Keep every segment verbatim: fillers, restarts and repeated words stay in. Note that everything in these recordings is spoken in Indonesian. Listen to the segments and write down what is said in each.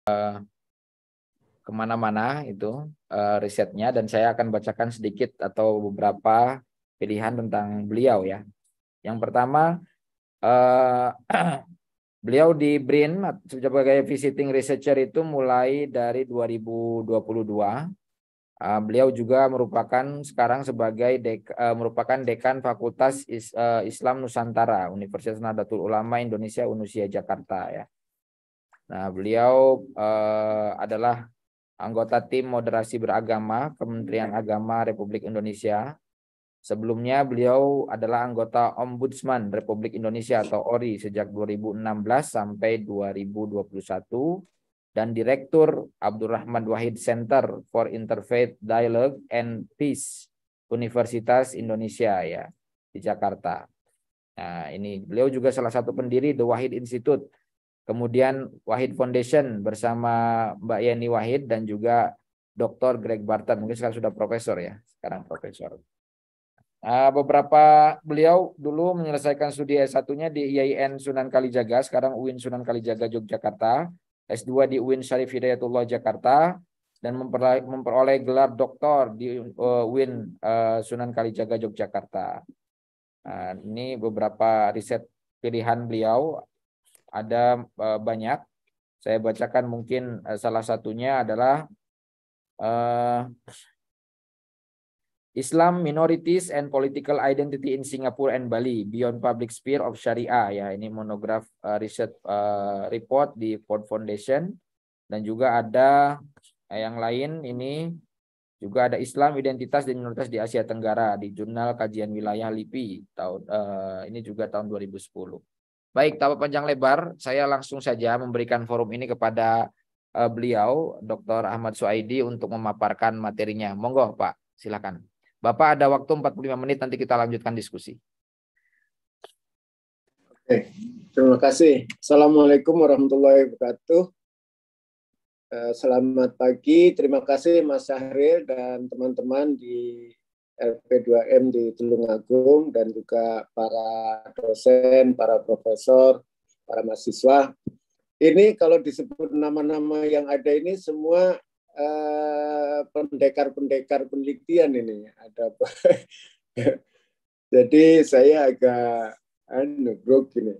kemana-mana itu uh, risetnya, dan saya akan bacakan sedikit atau beberapa pilihan tentang beliau ya. Yang pertama, uh, beliau di B R I N sebagai visiting researcher itu mulai dari dua ribu dua puluh dua. Uh, beliau juga merupakan sekarang sebagai dek, uh, merupakan dekan Fakultas Is, uh, Islam Nusantara Universitas Nahdlatul Ulama Indonesia Unusia Jakarta ya. Nah, beliau uh, adalah anggota tim moderasi beragama Kementerian Agama Republik Indonesia. Sebelumnya beliau adalah anggota Ombudsman Republik Indonesia atau O R I sejak dua ribu enam belas sampai dua ribu dua puluh satu dan Direktur Abdurrahman Wahid Center for Interfaith Dialogue and Peace Universitas Indonesia ya di Jakarta. Nah, ini beliau juga salah satu pendiri The Wahid Institute. Kemudian Wahid Foundation bersama Mbak Yeni Wahid dan juga Doktor Greg Barton. Mungkin sekarang sudah profesor ya, sekarang profesor. Uh, beberapa beliau dulu menyelesaikan studi S satu-nya di I A I N Sunan Kalijaga, sekarang U I N Sunan Kalijaga Yogyakarta, S dua di U I N Syarif Hidayatullah Jakarta, dan memperoleh, memperoleh gelar doktor di uh, U I N uh, Sunan Kalijaga Yogyakarta. Nah, ini beberapa riset pilihan beliau, ada uh, banyak. Saya bacakan mungkin uh, salah satunya adalah uh, Islam Minorities and Political Identity in Singapore and Bali Beyond Public Sphere of Sharia ya, ini monograf uh, riset uh, report di Ford Foundation. Dan juga ada uh, yang lain, ini juga ada Islam Identitas dan Minoritas di Asia Tenggara di Jurnal Kajian Wilayah L I P I tahun uh, ini juga tahun dua ribu sepuluh. Baik, tanpa panjang lebar, saya langsung saja memberikan forum ini kepada uh, beliau Doktor Ahmad Suaidi untuk memaparkan materinya. Monggo Pak, silakan. Bapak ada waktu empat puluh lima menit, nanti kita lanjutkan diskusi. Oke, terima kasih. Assalamualaikum warahmatullahi wabarakatuh. Selamat pagi, terima kasih Mas Syahril dan teman-teman di L P dua M di Tulungagung dan juga para dosen, para profesor, para mahasiswa. Ini kalau disebut nama-nama yang ada ini semua pendekar-pendekar penelitian ini ada. Jadi saya agak anu grog ini.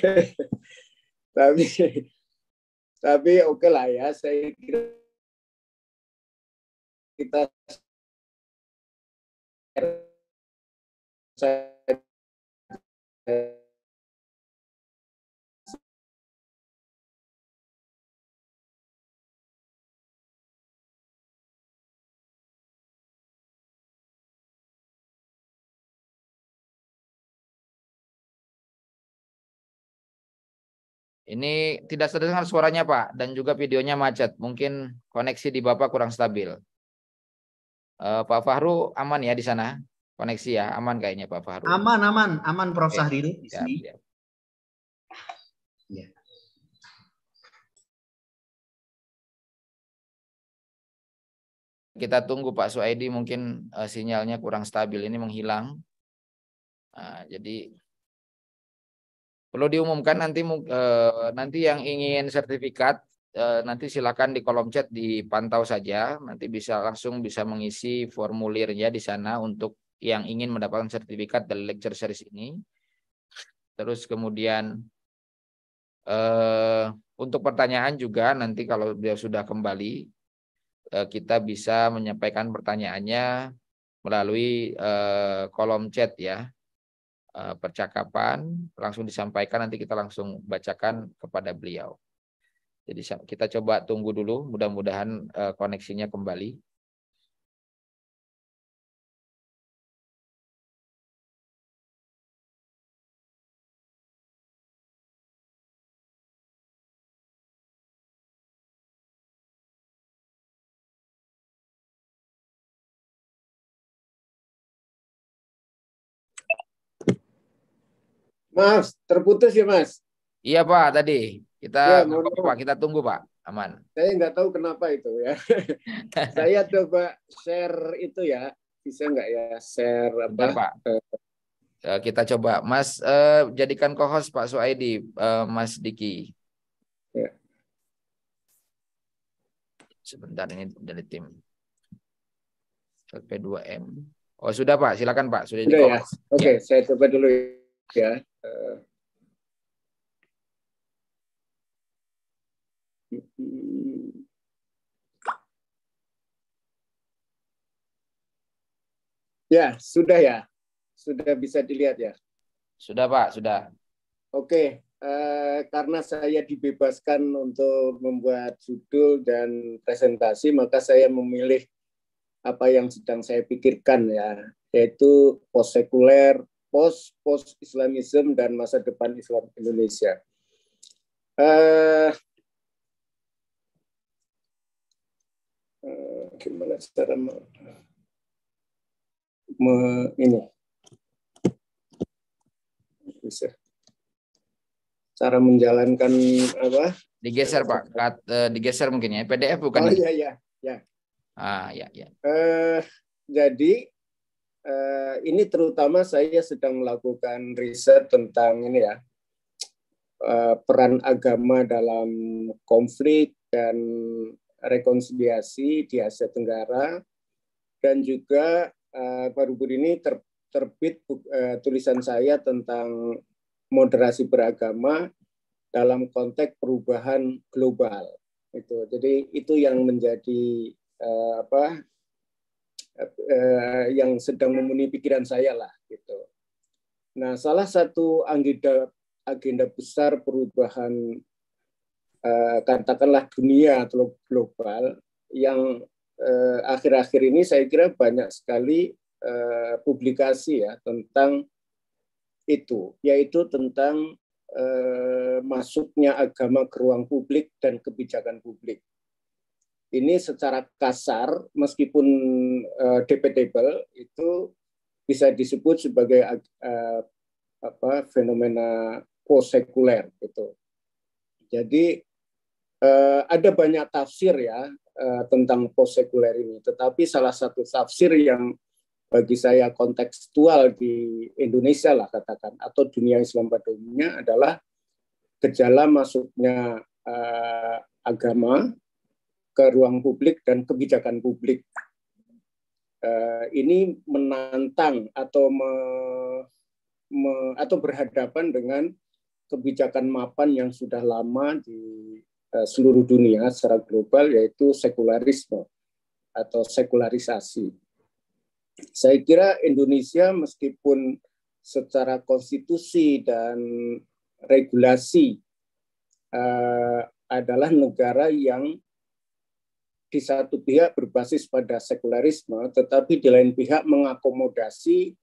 tapi tapi oke okay lah ya, saya kira kita saya Ini tidak terdengar suaranya Pak, dan juga videonya macet. Mungkin koneksi di Bapak kurang stabil. Uh, Pak Fahru aman ya di sana? Koneksi ya, aman kayaknya Pak Fahru. Aman, aman, aman Prof Oke. Syahril di Siap, sini. siap. Ya. Kita tunggu Pak Suaidi, mungkin uh, sinyalnya kurang stabil, ini menghilang. Nah, jadi perlu diumumkan nanti uh, nanti yang ingin sertifikat uh, nanti silakan di kolom chat dipantau saja, nanti bisa langsung bisa mengisi formulirnya di sana untuk yang ingin mendapatkan sertifikat dari lecture series ini. Terus kemudian uh, untuk pertanyaan juga nanti kalau beliau sudah kembali uh, kita bisa menyampaikan pertanyaannya melalui uh, kolom chat ya. Percakapan langsung disampaikan, nanti kita langsung bacakan kepada beliau. Jadi kita coba tunggu dulu, mudah-mudahan uh, koneksinya kembali. Mas, terputus ya Mas? Iya Pak, tadi kita ya, Pak, kita tunggu Pak, aman. Saya nggak tahu kenapa itu ya. Saya coba share itu ya, bisa nggak ya share apa? Bentar, Pak. Uh, kita coba, Mas uh, jadikan co-host Pak Suaidi, uh, Mas Diki. Ya. Sebentar ini dari tim L P dua M. Oh sudah Pak, silakan Pak. Sudah, sudah ya. Oke, okay, ya. Saya coba dulu ya. Uh, Ya, sudah ya. Sudah bisa dilihat ya. Sudah Pak, sudah. Oke, eh, karena saya dibebaskan untuk membuat judul dan presentasi, maka saya memilih apa yang sedang saya pikirkan ya, yaitu post sekuler, post post Islamism dan masa depan Islam Indonesia. Eh, eh, gimana cara me, me, ini bisa cara menjalankan apa? Digeser Pak, Kat, uh, digeser mungkin ya. P D F bukan? Oh ini? iya iya ya. Ah ya ya. Eh, jadi eh, ini terutama saya sedang melakukan riset tentang ini ya, eh, peran agama dalam konflik dan rekonsiliasi di Asia Tenggara, dan juga eh, baru-baru ini ter, terbit eh, tulisan saya tentang moderasi beragama dalam konteks perubahan global. Itu. Jadi itu yang menjadi uh, apa uh, yang sedang memenuhi pikiran saya lah gitu. Nah, salah satu agenda agenda besar perubahan uh, katakanlah dunia atau global yang uh, akhir-akhir ini saya kira banyak sekali uh, publikasi ya tentang itu, yaitu tentang eh, masuknya agama ke ruang publik dan kebijakan publik. Ini secara kasar, meskipun eh, debatable, itu bisa disebut sebagai eh, apa, fenomena post-sekuler. Gitu. Jadi eh, ada banyak tafsir ya eh, tentang post-sekuler ini, tetapi salah satu tafsir yang bagi saya kontekstual di Indonesia lah katakan, atau dunia Islam pada umumnya adalah gejala masuknya uh, agama ke ruang publik dan kebijakan publik. Uh, ini menantang atau me, me, atau berhadapan dengan kebijakan mapan yang sudah lama di uh, seluruh dunia secara global, yaitu sekularisme atau sekularisasi. Saya kira Indonesia meskipun secara konstitusi dan regulasi uh, adalah negara yang di satu pihak berbasis pada sekularisme, tetapi di lain pihak mengakomodasi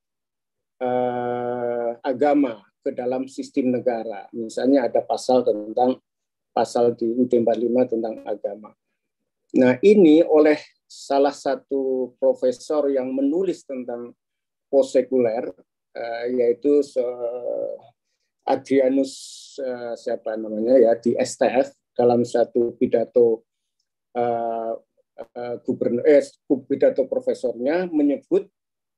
uh, agama ke dalam sistem negara. Misalnya ada pasal tentang pasal di U U D empat puluh lima tentang agama. Nah, ini oleh salah satu profesor yang menulis tentang post-sekuler, uh, yaitu uh, Adrianus uh, siapa namanya ya di S T F, dalam satu pidato uh, uh, gubernur eh, pidato profesornya menyebut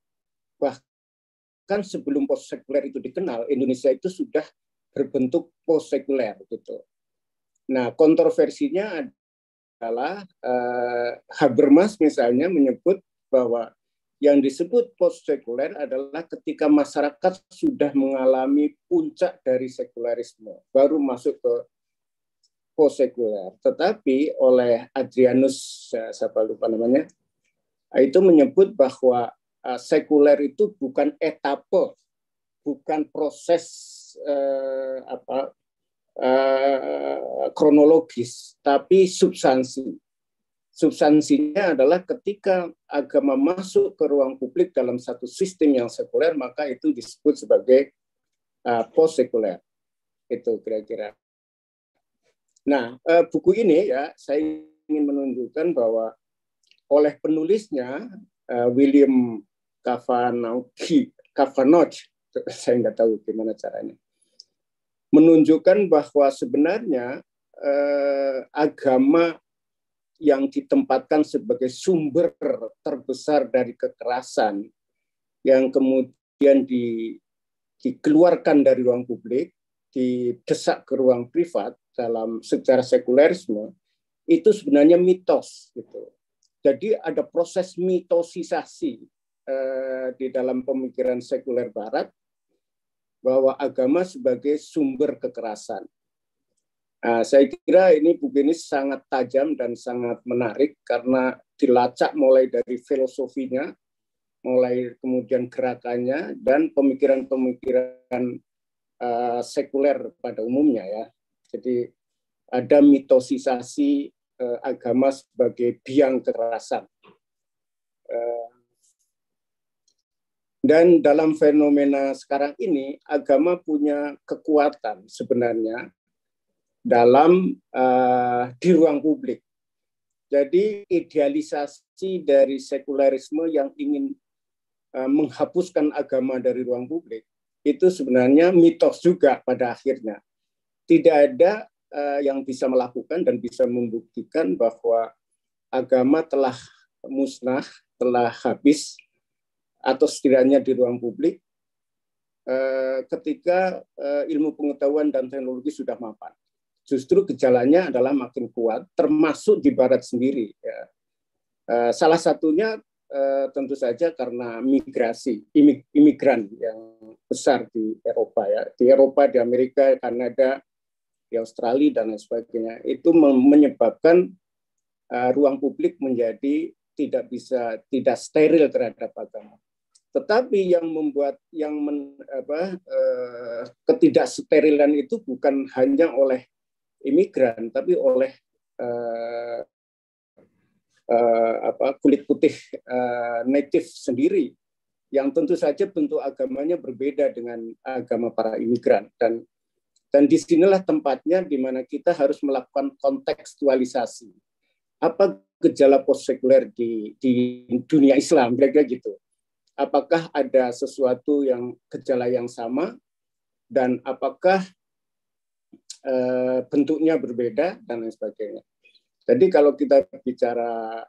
bahkan sebelum post-sekuler itu dikenal, Indonesia itu sudah berbentuk post-sekuler gitu. Nah, kontroversinya adalah uh, Habermas misalnya menyebut bahwa yang disebut post-sekuler adalah ketika masyarakat sudah mengalami puncak dari sekularisme, baru masuk ke post-sekuler. Tetapi oleh Adrianus, siapa lupa namanya, itu menyebut bahwa uh, sekuler itu bukan etape, bukan proses uh, apa Uh, kronologis, tapi substansi. Substansinya adalah ketika agama masuk ke ruang publik dalam satu sistem yang sekuler, maka itu disebut sebagai uh, post-sekuler. Itu kira-kira. Nah, uh, buku ini ya, saya ingin menunjukkan bahwa oleh penulisnya, uh, William Kavanaugh, Kavanaugh, saya nggak tahu gimana caranya, menunjukkan bahwa sebenarnya eh, agama yang ditempatkan sebagai sumber terbesar dari kekerasan yang kemudian di, dikeluarkan dari ruang publik, didesak ke ruang privat dalam secara sekulerisme, itu sebenarnya mitos gitu. Jadi ada proses mitosisasi eh, di dalam pemikiran sekuler Barat bahwa agama sebagai sumber kekerasan. Nah, saya kira ini buku ini sangat tajam dan sangat menarik karena dilacak mulai dari filosofinya, mulai kemudian gerakannya dan pemikiran-pemikiran uh, sekuler pada umumnya ya. Jadi ada mitosisasi uh, agama sebagai biang kekerasan. Uh, dan dalam fenomena sekarang ini agama punya kekuatan sebenarnya dalam uh, di ruang publik. Jadi idealisasi dari sekulerisme yang ingin uh, menghapuskan agama dari ruang publik itu sebenarnya mitos juga pada akhirnya. Tidak ada uh, yang bisa melakukan dan bisa membuktikan bahwa agama telah musnah, telah habis atau setidaknya di ruang publik uh, ketika uh, ilmu pengetahuan dan teknologi sudah mapan. Justru gejalanya adalah makin kuat, termasuk di Barat sendiri. Ya. Uh, salah satunya uh, tentu saja karena migrasi, imig imigran yang besar di Eropa. Ya. Di Eropa, di Amerika, Kanada, di Australia, dan lain sebagainya. Itu menyebabkan uh, ruang publik menjadi tidak bisa, tidak steril terhadap agama. Tetapi yang membuat, yang men, apa, uh, ketidaksterilan itu bukan hanya oleh imigran, tapi oleh uh, uh, apa, kulit putih uh, native sendiri, yang tentu saja bentuk agamanya berbeda dengan agama para imigran. Dan dan disinilah tempatnya di mana kita harus melakukan kontekstualisasi. Apa gejala postsekuler di, di dunia Islam, kira-kira gitu. Apakah ada sesuatu yang gejala yang sama, dan apakah Uh, bentuknya berbeda dan lain sebagainya. Jadi kalau kita bicara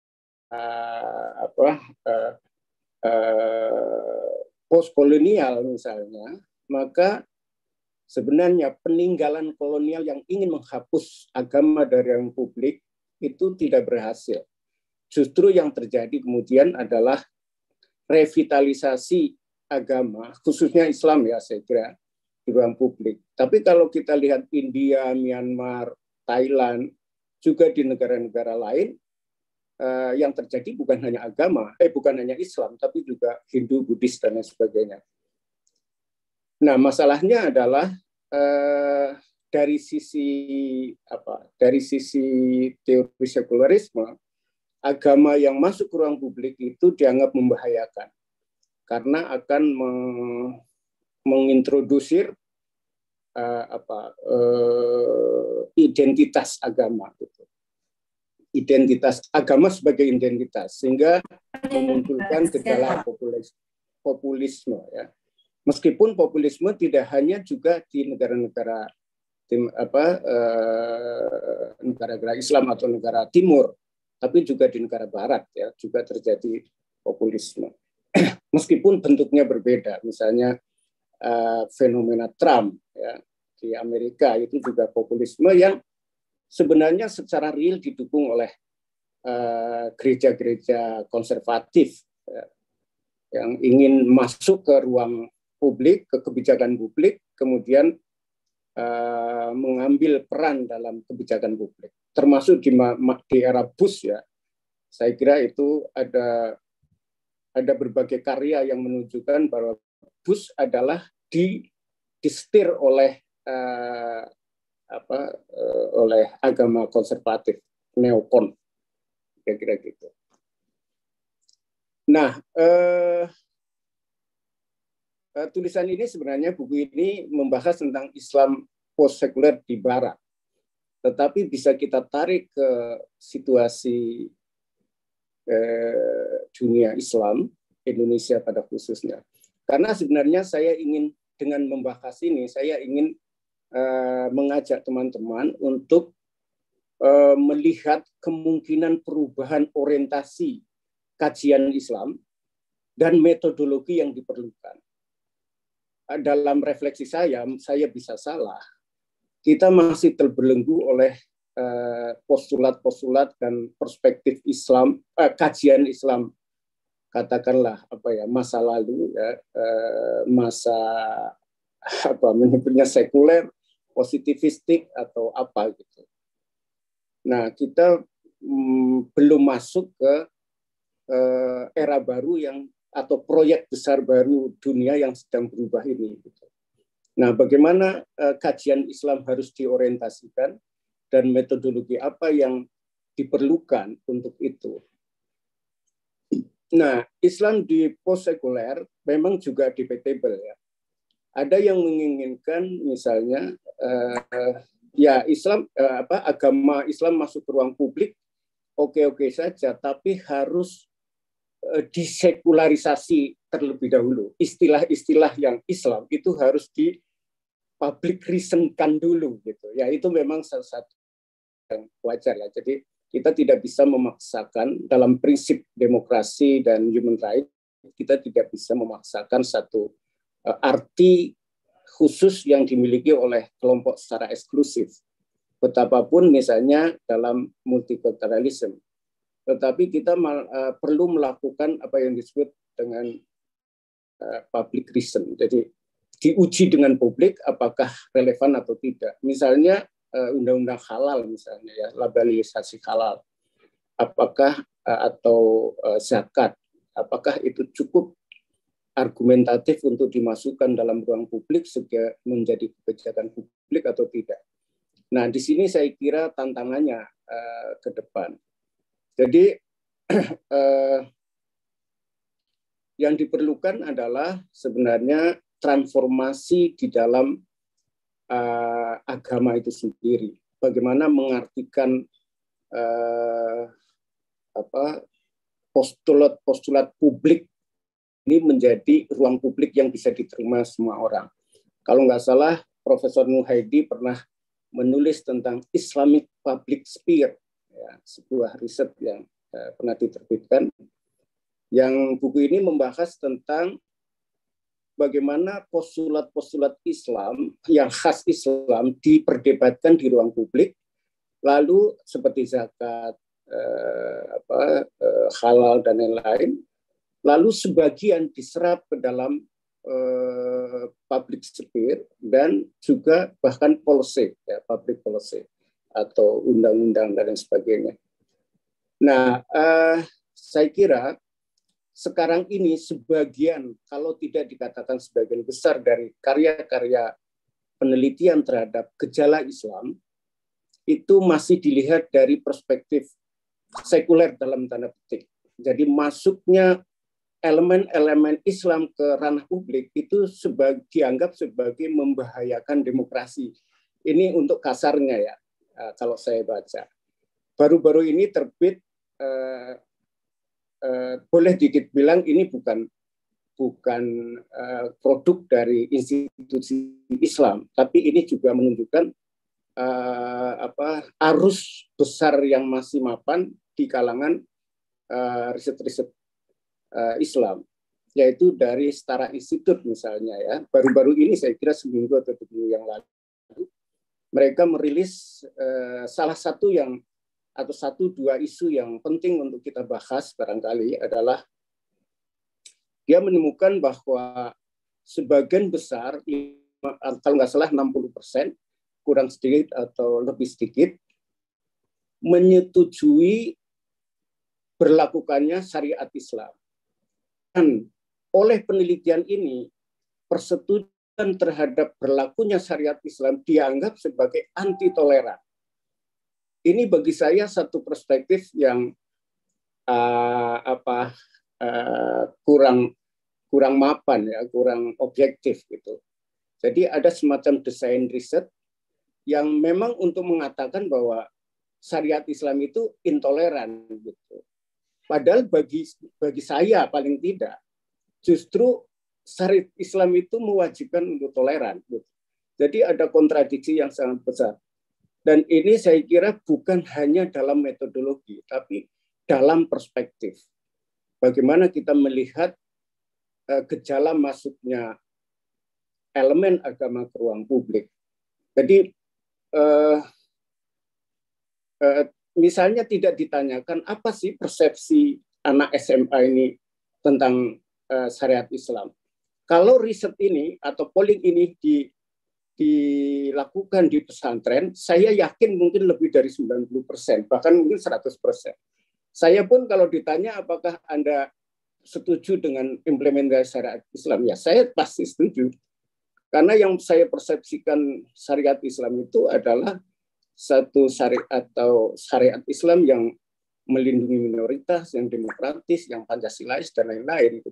uh, apa uh, uh, postkolonial misalnya, maka sebenarnya peninggalan kolonial yang ingin menghapus agama dari ruang publik itu tidak berhasil. Justru yang terjadi kemudian adalah revitalisasi agama, khususnya Islam ya saya kira, di ruang publik. Tapi kalau kita lihat India, Myanmar, Thailand, juga di negara-negara lain, eh, yang terjadi bukan hanya agama, eh bukan hanya Islam, tapi juga Hindu, Buddhis, dan lain sebagainya. Nah, masalahnya adalah eh, dari sisi apa? Dari sisi teori sekularisme, agama yang masuk ke ruang publik itu dianggap membahayakan karena akan meng mengintrodusir uh, apa uh, identitas agama gitu. Identitas agama sebagai identitas sehingga memunculkan gejala populis, populisme ya. Meskipun populisme tidak hanya juga di negara-negara tim apa uh, negara-negara Islam atau negara Timur, tapi juga di negara Barat ya juga terjadi populisme. Meskipun bentuknya berbeda, misalnya Uh, fenomena Trump ya, di Amerika itu juga populisme yang sebenarnya secara real didukung oleh gereja-gereja uh, konservatif ya, yang ingin masuk ke ruang publik, ke kebijakan publik, kemudian uh, mengambil peran dalam kebijakan publik, termasuk di, di era Bush ya. Saya kira itu ada ada berbagai karya yang menunjukkan bahwa Bush adalah di distir oleh uh, apa uh, oleh agama konservatif neokon, kira-kira gitu. Nah, uh, uh, tulisan ini sebenarnya buku ini membahas tentang Islam postsekuler di Barat, tetapi bisa kita tarik ke situasi uh, dunia Islam Indonesia pada khususnya. Karena sebenarnya saya ingin dengan membahas ini, saya ingin uh, mengajak teman-teman untuk uh, melihat kemungkinan perubahan orientasi kajian Islam dan metodologi yang diperlukan. Uh, dalam refleksi saya, saya bisa salah. Kita masih terbelenggu oleh postulat-postulat dan perspektif Islam, eh, kajian Islam, katakanlah apa ya, masa lalu ya, eh, masa apa menyebutnya sekuler, positivistik atau apa gitu. Nah, kita mm, belum masuk ke eh, era baru yang atau proyek besar baru dunia yang sedang berubah ini gitu. Nah, bagaimana eh, kajian Islam harus diorientasikan dan metodologi apa yang diperlukan untuk itu. Nah, Islam di post-sekuler memang juga debatable ya. Ada yang menginginkan misalnya eh, ya Islam eh, apa agama Islam masuk ke ruang publik oke-oke saja, tapi harus eh, disekularisasi terlebih dahulu. Istilah-istilah yang Islam itu harus di public reason-kan dulu gitu. Ya itu memang salah satu yang wajar ya. Jadi kita tidak bisa memaksakan dalam prinsip demokrasi dan human rights, kita tidak bisa memaksakan satu uh, arti khusus yang dimiliki oleh kelompok secara eksklusif. Betapapun misalnya dalam multikulturalisme. Tetapi kita uh, perlu melakukan apa yang disebut dengan uh, public reason. Jadi diuji dengan publik apakah relevan atau tidak. Misalnya undang-undang halal misalnya ya, labelisasi halal, apakah atau zakat, apakah itu cukup argumentatif untuk dimasukkan dalam ruang publik sehingga menjadi kebijakan publik atau tidak. Nah, di sini saya kira tantangannya uh, ke depan. Jadi uh, yang diperlukan adalah sebenarnya transformasi di dalam Uh, agama itu sendiri, bagaimana mengartikan uh, apa postulat-postulat publik ini menjadi ruang publik yang bisa diterima semua orang. Kalau nggak salah, Profesor Nuhaidi pernah menulis tentang Islamic Public Sphere, ya, sebuah riset yang uh, pernah diterbitkan. Yang buku ini membahas tentang bagaimana postulat-postulat Islam yang khas Islam diperdebatkan di ruang publik, lalu seperti zakat, eh, apa, eh, halal dan lain-lain, lalu sebagian diserap ke dalam eh, public sphere dan juga bahkan policy, ya, public policy atau undang-undang dan lain sebagainya. Nah, eh, saya kira sekarang ini sebagian, kalau tidak dikatakan sebagian besar dari karya-karya penelitian terhadap gejala Islam, itu masih dilihat dari perspektif sekuler dalam tanda petik. Jadi masuknya elemen-elemen Islam ke ranah publik itu sebagai, dianggap sebagai membahayakan demokrasi. Ini untuk kasarnya ya, kalau saya baca. Baru-baru ini terbit eh, Uh, boleh dikit bilang ini bukan bukan uh, produk dari institusi Islam, tapi ini juga menunjukkan uh, apa arus besar yang masih mapan di kalangan uh, riset-riset uh, Islam, yaitu dari Setara Institute misalnya ya. Baru-baru ini saya kira seminggu atau dua minggu yang lalu mereka merilis uh, salah satu yang atau satu dua isu yang penting untuk kita bahas barangkali adalah dia menemukan bahwa sebagian besar, kalau nggak salah enam puluh persen, kurang sedikit atau lebih sedikit, menyetujui berlakukannya syariat Islam. Dan oleh penelitian ini, persetujuan terhadap berlakunya syariat Islam dianggap sebagai anti toleran. Ini bagi saya satu perspektif yang uh, apa uh, kurang kurang mapan ya, kurang objektif gitu. Jadi ada semacam desain riset yang memang untuk mengatakan bahwa syariat Islam itu intoleran gitu. Padahal bagi bagi saya paling tidak justru syariat Islam itu mewajibkan untuk toleran gitu. Jadi ada kontradiksi yang sangat besar. Dan ini saya kira bukan hanya dalam metodologi, tapi dalam perspektif. Bagaimana kita melihat uh, gejala masuknya elemen agama ke ruang publik. Jadi uh, eh, misalnya tidak ditanyakan apa sih persepsi anak S M A ini tentang eh, syariat Islam. Kalau riset ini atau polling ini di, dilakukan di pesantren, saya yakin mungkin lebih dari sembilan puluh persen, bahkan mungkin seratus persen. Saya pun kalau ditanya apakah Anda setuju dengan implementasi syariat Islam, ya saya pasti setuju. Karena yang saya persepsikan syariat Islam itu adalah satu syariat atau syariat Islam yang melindungi minoritas, yang demokratis, yang Pancasilais, dan lain-lain.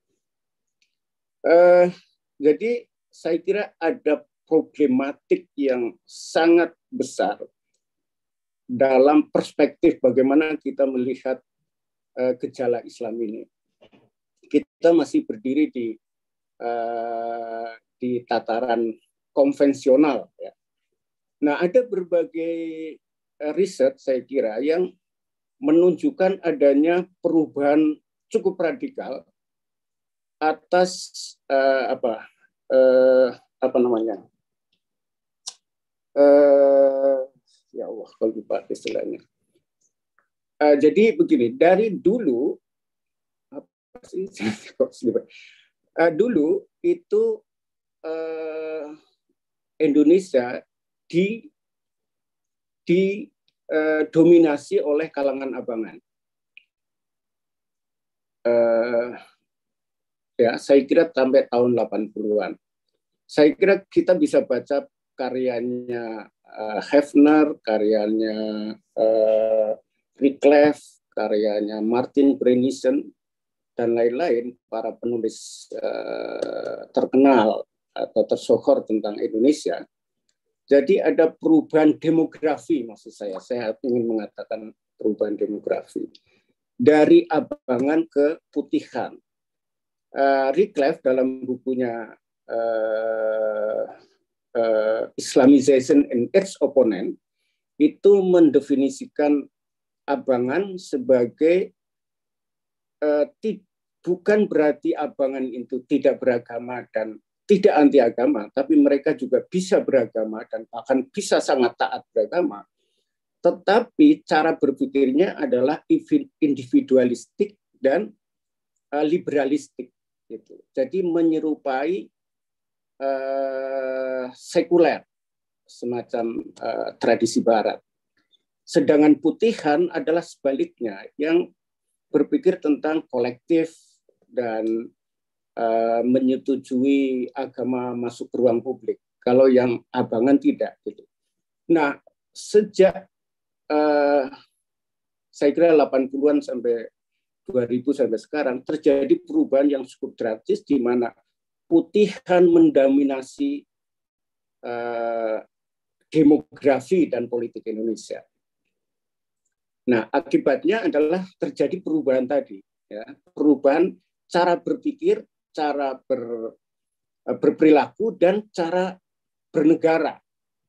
Uh, jadi saya kira ada problematik yang sangat besar dalam perspektif bagaimana kita melihat uh, gejala Islam ini. Kita masih berdiri di uh, di tataran konvensional. Ya. Nah, ada berbagai uh, riset saya kira yang menunjukkan adanya perubahan cukup radikal atas uh, apa uh, apa namanya uh, ya Allah kalau lupa istilahnya. Uh, jadi begini, dari dulu apa sih uh, dulu itu uh, Indonesia di di uh, dominasi oleh kalangan abangan. Uh, ya, saya kira sampai tahun delapan puluhan. Saya kira kita bisa baca karyanya uh, Hefner, karyanya uh, Wycliffe, karyanya Martin Brennissen, dan lain-lain, para penulis uh, terkenal atau tersohor tentang Indonesia. Jadi ada perubahan demografi, maksud saya. Saya ingin mengatakan perubahan demografi. Dari abangan ke putihan. Uh, Wycliffe dalam bukunya uh, uh, Islamization and its Opponent itu mendefinisikan abangan sebagai uh, ti, bukan berarti abangan itu tidak beragama dan tidak anti agama, tapi mereka juga bisa beragama dan bahkan bisa sangat taat beragama. Tetapi cara berpikirnya adalah individualistik dan uh, liberalistik. Gitu. Jadi menyerupai uh, sekuler, semacam uh, tradisi Barat. Sedangkan putihan adalah sebaliknya, yang berpikir tentang kolektif dan uh, menyetujui agama masuk ke ruang publik. Kalau yang abangan tidak. Gitu. Nah, sejak uh, saya kira delapan puluhan sampai dua ribu sampai sekarang terjadi perubahan yang cukup drastis di mana putihan mendominasi uh, demografi dan politik Indonesia. Nah, akibatnya adalah terjadi perubahan tadi, ya, perubahan cara berpikir, cara ber, berperilaku, dan cara bernegara,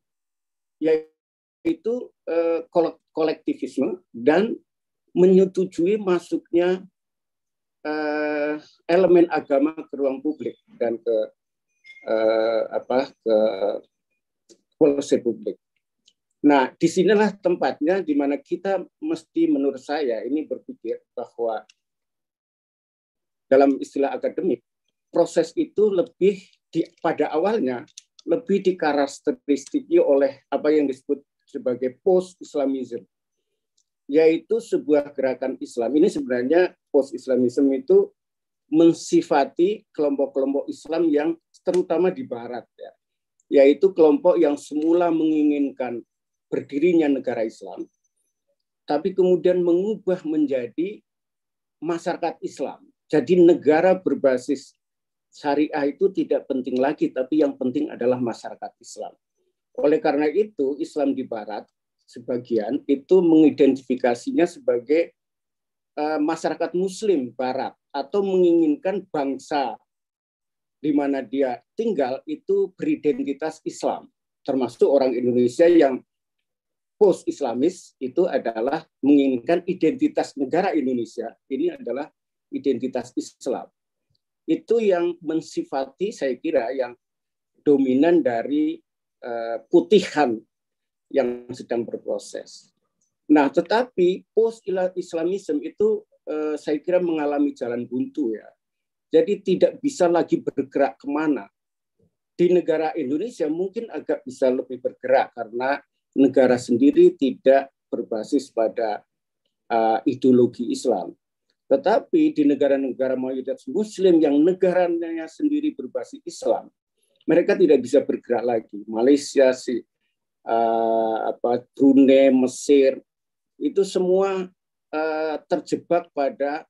yaitu uh, kolektivisme dan menyetujui masuknya uh, elemen agama ke ruang publik dan ke uh, apa ke polisi publik. Nah, disinilah tempatnya di mana kita mesti, menurut saya, ini berpikir bahwa dalam istilah akademik, proses itu lebih di, pada awalnya lebih dikarakteristiki oleh apa yang disebut sebagai post-Islamism, yaitu sebuah gerakan Islam. Ini sebenarnya post-Islamism itu mensifati kelompok-kelompok Islam yang terutama di Barat, ya, yaitu kelompok yang semula menginginkan berdirinya negara Islam, tapi kemudian mengubah menjadi masyarakat Islam. Jadi negara berbasis syariah itu tidak penting lagi, tapi yang penting adalah masyarakat Islam. Oleh karena itu, Islam di Barat sebagian itu mengidentifikasinya sebagai uh, masyarakat Muslim Barat, atau menginginkan bangsa di mana dia tinggal itu beridentitas Islam, termasuk orang Indonesia yang post-Islamis itu adalah menginginkan identitas negara Indonesia ini adalah identitas Islam. Itu yang mensifati, saya kira, yang dominan dari uh, putihan yang sedang berproses. Nah, tetapi post-Islamism itu eh, saya kira mengalami jalan buntu ya. Jadi tidak bisa lagi bergerak kemana. Di negara Indonesia mungkin agak bisa lebih bergerak karena negara sendiri tidak berbasis pada uh, ideologi Islam. Tetapi di negara-negara mayoritas Muslim yang negaranya sendiri berbasis Islam, mereka tidak bisa bergerak lagi. Malaysia, si, uh, apa, Brunei, Mesir, itu semua uh, terjebak pada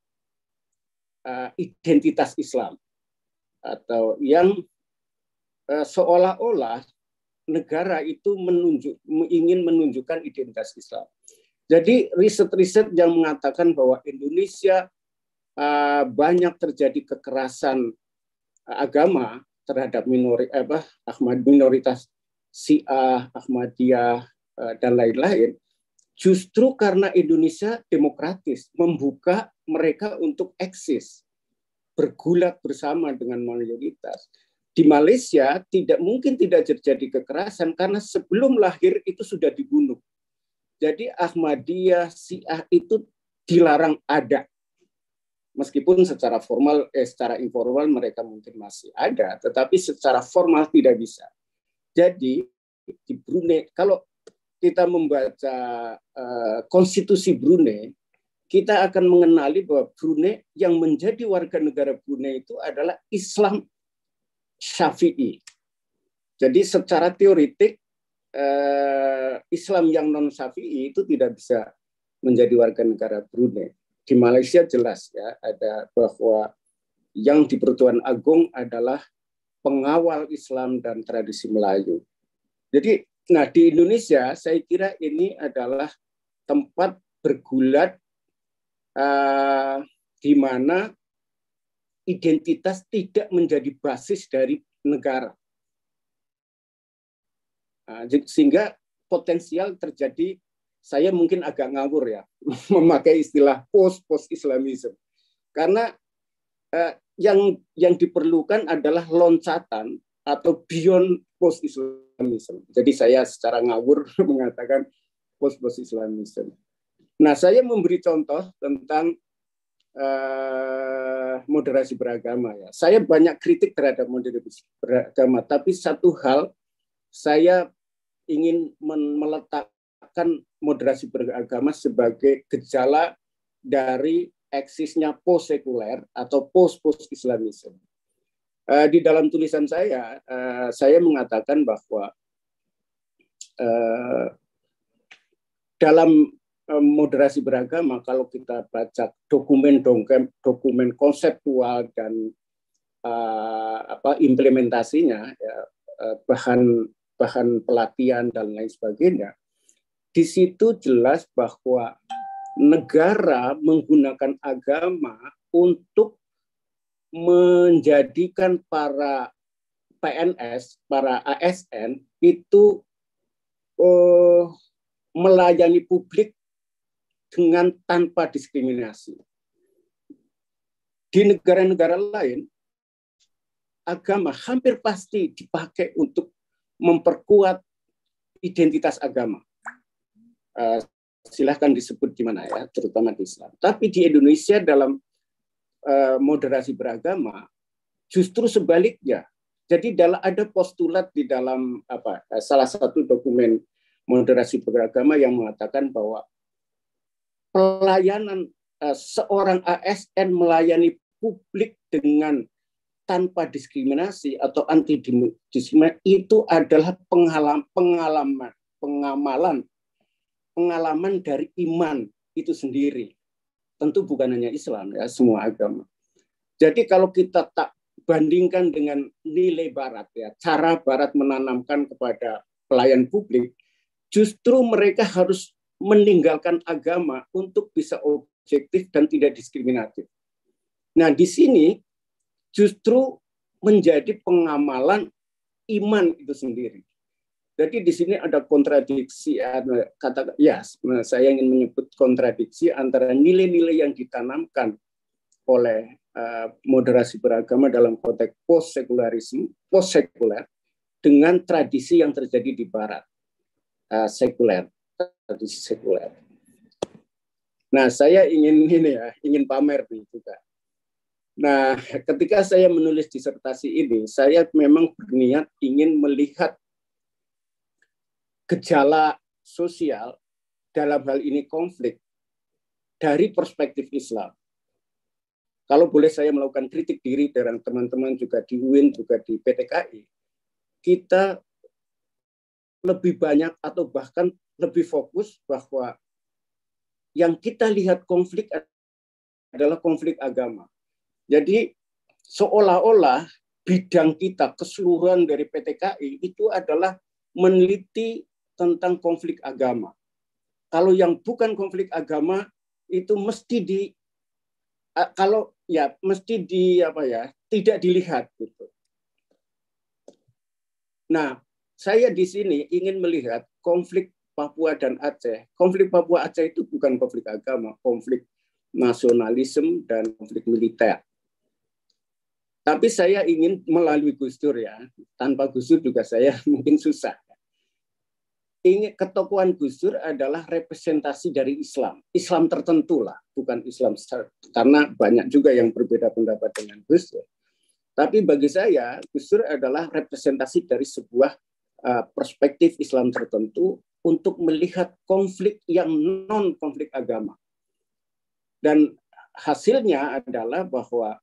uh, identitas Islam atau yang uh, seolah-olah negara itu menunjuk, ingin menunjukkan identitas Islam. Jadi riset-riset yang mengatakan bahwa Indonesia uh, banyak terjadi kekerasan uh, agama terhadap minori, apa, Ahmad minoritas Syiah, Ahmadiyah, uh, dan lain-lain, justru karena Indonesia demokratis, membuka mereka untuk eksis, bergulat bersama dengan mayoritas. Di Malaysia tidak mungkin tidak terjadi kekerasan karena sebelum lahir itu sudah dibunuh. Jadi Ahmadiyah, Syiah itu dilarang ada. Meskipun secara formal, eh, secara informal mereka mungkin masih ada, tetapi secara formal tidak bisa. Jadi di Brunei, kalau kita membaca uh, konstitusi Brunei, kita akan mengenali bahwa Brunei yang menjadi warga negara Brunei itu adalah Islam Syafi'i. Jadi secara teoritik eh, Islam yang non Syafi'i itu tidak bisa menjadi warga negara Brunei. Di Malaysia jelas ya ada bahwa yang di Pertuan Agung adalah pengawal Islam dan tradisi Melayu. Jadi, nah di Indonesia saya kira ini adalah tempat bergulat eh, di mana identitas tidak menjadi basis dari negara. Nah, sehingga potensial terjadi, saya mungkin agak ngawur ya, memakai istilah post-post-Islamism. Karena eh, yang yang diperlukan adalah loncatan atau beyond post-Islamism. Jadi saya secara ngawur mengatakan post-post-Islamism. Nah, saya memberi contoh tentang Uh, moderasi beragama ya. Saya banyak kritik terhadap moderasi beragama, tapi satu hal saya ingin meletakkan moderasi beragama sebagai gejala dari eksisnya post-sekuler atau post-post-Islamisme. Uh, di dalam tulisan saya, uh, saya mengatakan bahwa uh, dalam moderasi beragama, kalau kita baca dokumen dokumen konseptual dan uh, apa implementasinya, ya, bahan bahan pelatihan dan lain sebagainya, di situ jelas bahwa negara menggunakan agama untuk menjadikan para P N S, para A S N itu uh, melayani publik dengan tanpa diskriminasi. Di negara-negara lain, agama hampir pasti dipakai untuk memperkuat identitas agama. Uh, silahkan disebut gimana ya, terutama di Islam. Tapi di Indonesia dalam uh, moderasi beragama, justru sebaliknya. Jadi dalam, ada postulat di dalam apa salah satu dokumen moderasi beragama yang mengatakan bahwa pelayanan uh, seorang A S N melayani publik dengan tanpa diskriminasi atau anti diskriminasi itu adalah pengalaman pengalaman pengamalan pengalaman dari iman itu sendiri. Tentu bukan hanya Islam ya, semua agama. Jadi kalau kita tak bandingkan dengan nilai Barat ya, cara Barat menanamkan kepada pelayan publik, justru mereka harus meninggalkan agama untuk bisa objektif dan tidak diskriminatif. Nah, di sini justru menjadi pengamalan iman itu sendiri. Jadi di sini ada kontradiksi, kata ya, saya ingin menyebut kontradiksi antara nilai-nilai yang ditanamkan oleh uh, moderasi beragama dalam konteks post-sekularisme, post-sekuler dengan tradisi yang terjadi di Barat, uh, sekuler. Tradisi sekuler. Nah, saya ingin ini ya, ingin pamer nih juga. Nah, ketika saya menulis disertasi ini, saya memang berniat ingin melihat gejala sosial dalam hal ini konflik dari perspektif Islam. Kalau boleh saya melakukan kritik diri dengan teman-teman juga di U I N, juga di P T K I, kita lebih banyak atau bahkan lebih fokus bahwa yang kita lihat konflik adalah konflik agama. Jadi seolah-olah bidang kita keseluruhan dari P T K I itu adalah meneliti tentang konflik agama. Kalau yang bukan konflik agama itu mesti di kalau ya mesti di apa ya tidak dilihat gitu. Nah, saya di sini ingin melihat konflik Papua dan Aceh. Konflik Papua Aceh itu bukan konflik agama, konflik nasionalisme dan konflik militer. Tapi saya ingin melalui Gus Dur ya, tanpa Gus Dur juga saya mungkin susah. Ingin ketokohan Gus Dur adalah representasi dari Islam, Islam tertentu lah, bukan Islam karena banyak juga yang berbeda pendapat dengan Gus Dur. Tapi bagi saya Gus Dur adalah representasi dari sebuah uh, perspektif Islam tertentu untuk melihat konflik yang non konflik agama. Dan hasilnya adalah bahwa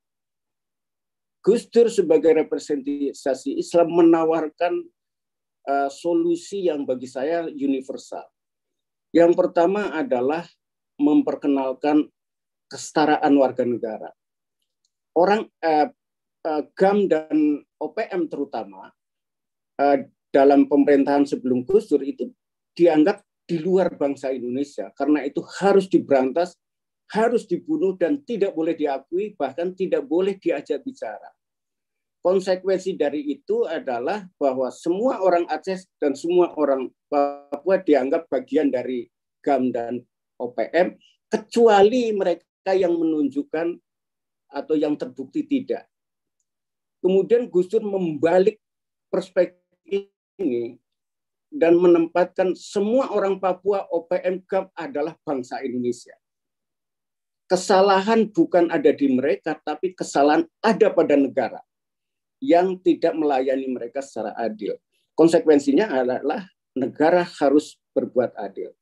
Gus Dur sebagai representasi Islam menawarkan uh, solusi yang bagi saya universal. Yang pertama adalah memperkenalkan kesetaraan warga negara. Orang uh, uh, G A M dan O P M terutama uh, dalam pemerintahan sebelum Gus Dur itu dianggap di luar bangsa Indonesia. Karena itu harus diberantas, harus dibunuh dan tidak boleh diakui, bahkan tidak boleh diajak bicara. Konsekuensi dari itu adalah bahwa semua orang Aceh dan semua orang Papua dianggap bagian dari G A M dan O P M, kecuali mereka yang menunjukkan atau yang terbukti tidak. Kemudian Gus Dur membalik perspektif ini dan menempatkan semua orang Papua, O P M, G A M adalah bangsa Indonesia. Kesalahan bukan ada di mereka, tapi kesalahan ada pada negara yang tidak melayani mereka secara adil. Konsekuensinya adalah negara harus berbuat adil.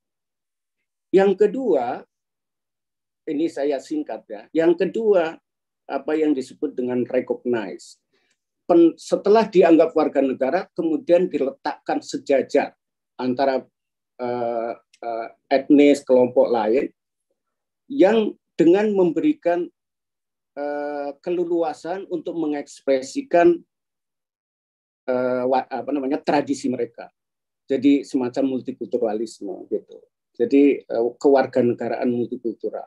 Yang kedua, ini saya singkat ya. Yang kedua, apa yang disebut dengan recognize. Pen, setelah dianggap warga negara, kemudian diletakkan sejajar antara uh, uh, etnis kelompok lain, yang dengan memberikan uh, keleluasan untuk mengekspresikan uh, apa namanya tradisi mereka. Jadi semacam multikulturalisme gitu. Jadi uh, kewarganegaraan multikultural.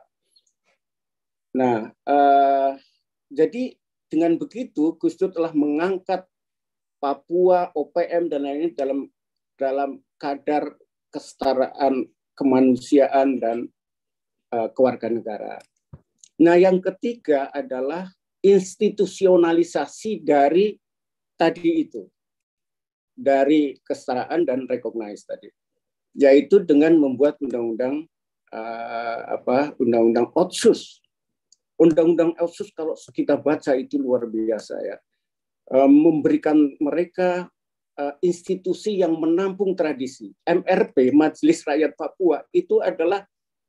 Nah, uh, jadi dengan begitu Gus Dur telah mengangkat Papua, O P M dan lain-lain dalam dalam kadar kesetaraan kemanusiaan dan kewarganegaraan. Nah, yang ketiga adalah institusionalisasi dari tadi itu, dari kesetaraan dan recognize tadi, yaitu dengan membuat undang-undang uh, apa, undang-undang Otsus. Undang-undang Otsus kalau kita baca itu luar biasa ya, uh, memberikan mereka uh, institusi yang menampung tradisi. M R P, Majelis Rakyat Papua, itu adalah